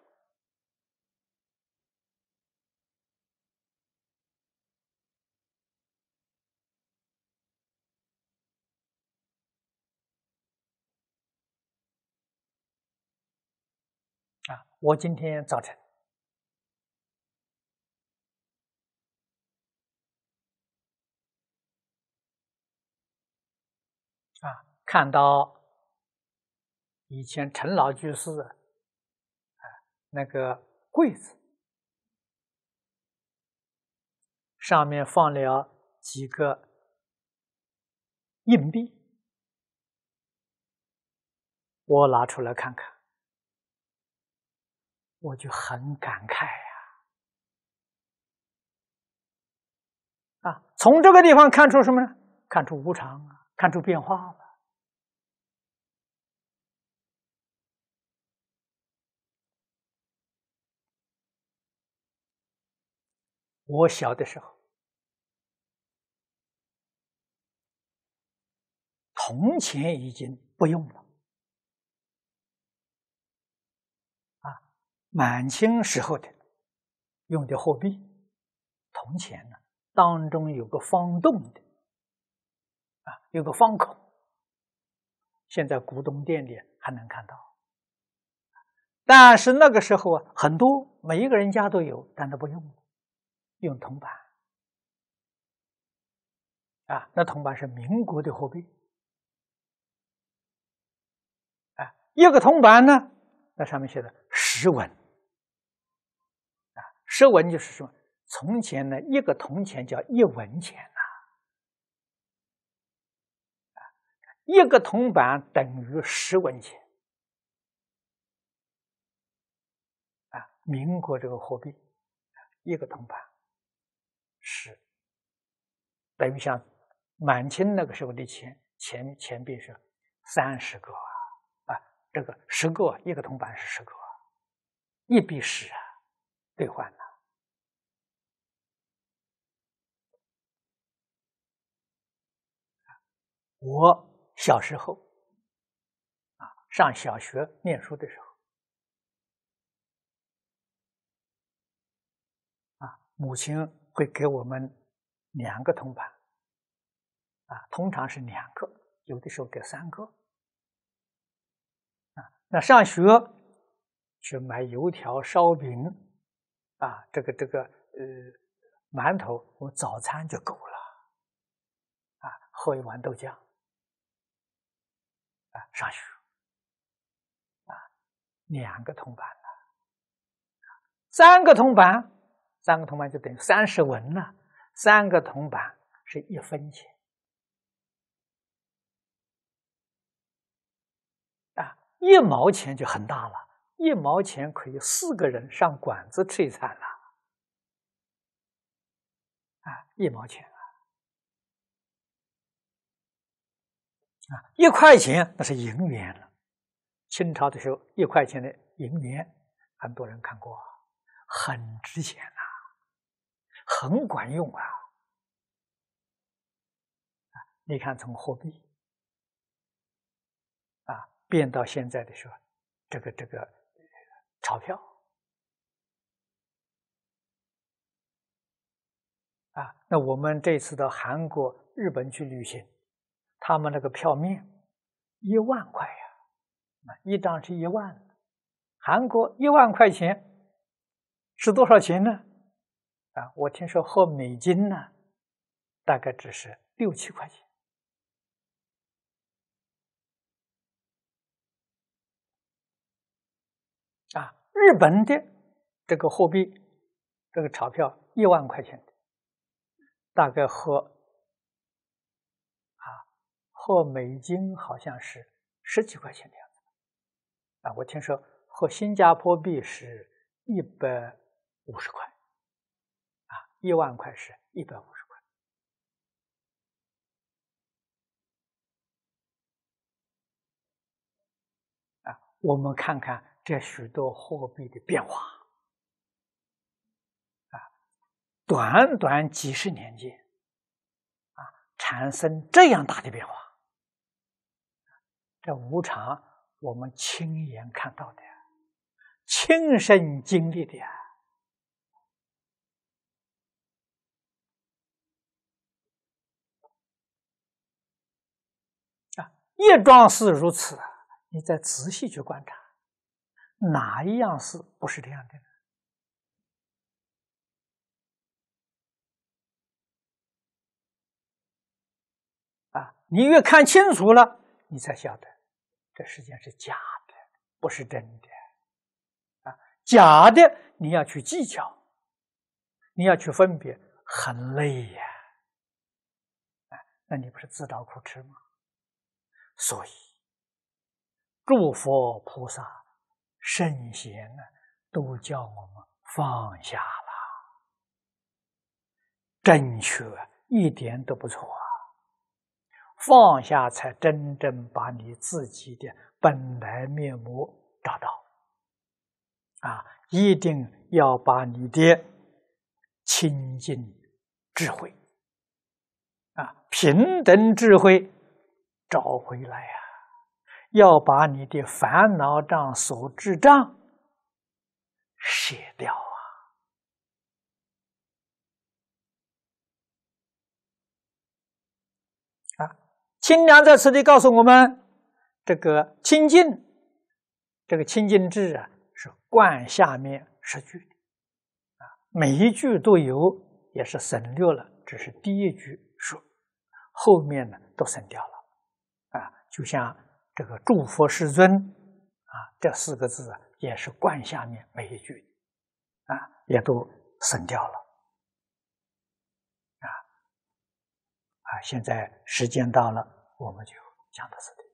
啊，我今天早晨啊，看到以前陈老居士啊那个柜子上面放了几个硬币，我拿出来看看，我就很感慨呀！啊，从这个地方看出什么呢？看出无常啊，看出变化了。我小的时候，铜钱已经不用了啊，满清时候的用的货币，铜钱呢当中有个方洞的啊，有个方孔，现在古董店里还能看到。但是那个时候啊，很多每一个人家都有，但他不用，用铜板啊，那铜板是民国的货币啊，一个铜板呢那上面写的十文啊，十文就是说，从前呢一个铜钱叫一文钱呐、啊，一个铜板等于十文钱啊。民国这个货币，一个铜板十，等于像满清那个时候的钱钱钱币是三十个啊，啊，这个十个一个铜板是十个，一比十啊，兑换了。我小时候啊，上小学念书的时候啊，母亲会给我们两个铜板啊，通常是两个，有的时候给三个啊。那上学去买油条、烧饼啊，这个这个呃馒头，我早餐就够了啊，喝一碗豆浆啊，上学啊，两个铜板了，三个铜板，三个铜板就等于三十文了，三个铜板是一分钱啊，一毛钱就很大了，一毛钱可以四个人上馆子吃一餐了啊，一毛钱啊，啊，一块钱那是银元了。清朝的时候，一块钱的银元，很多人看过，很值钱呐、啊，很管用啊！你看，从货币啊变到现在的时候，这个这个钞票啊，那我们这次到韩国、日本去旅行，他们那个票面一万块呀、啊，一张是一万，韩国一万块钱是多少钱呢？啊，我听说合美金呢，大概只是六七块钱。啊，日本的这个货币，这个钞票一万块钱的，大概和啊和美金好像是十几块钱的样子。啊，我听说和新加坡币是一百五十块，啊，一万块是一百五十块。啊，我们看看这许多货币的变化。短短几十年间，啊，产生这样大的变化，这无常我们亲眼看到的，亲身经历的呀。啊，一桩事如此，你再仔细去观察，哪一样事不是这样的呢？啊，你越看清楚了，你才晓得这世界是假的，不是真的。啊，假的你要去计较，你要去分别，很累呀。啊，那你不是自找苦吃吗？所以，诸佛菩萨、圣贤呢，都叫我们放下了，正确一点都不错啊。放下才真正把你自己的本来面目找到啊！一定要把你的清净智慧啊、平等智慧找回来呀、啊！要把你的烦恼障、所知障卸掉啊！啊，清凉在此地告诉我们，这个清净，这个清净智啊，是贯下面十句的啊，每一句都有，也是省略了，只是第一句说，后面呢都省掉了啊，就像这个诸佛世尊啊，这这四个字啊，也是冠下面每一句啊，也都省掉了啊啊！现在时间到了，我们就讲到这里。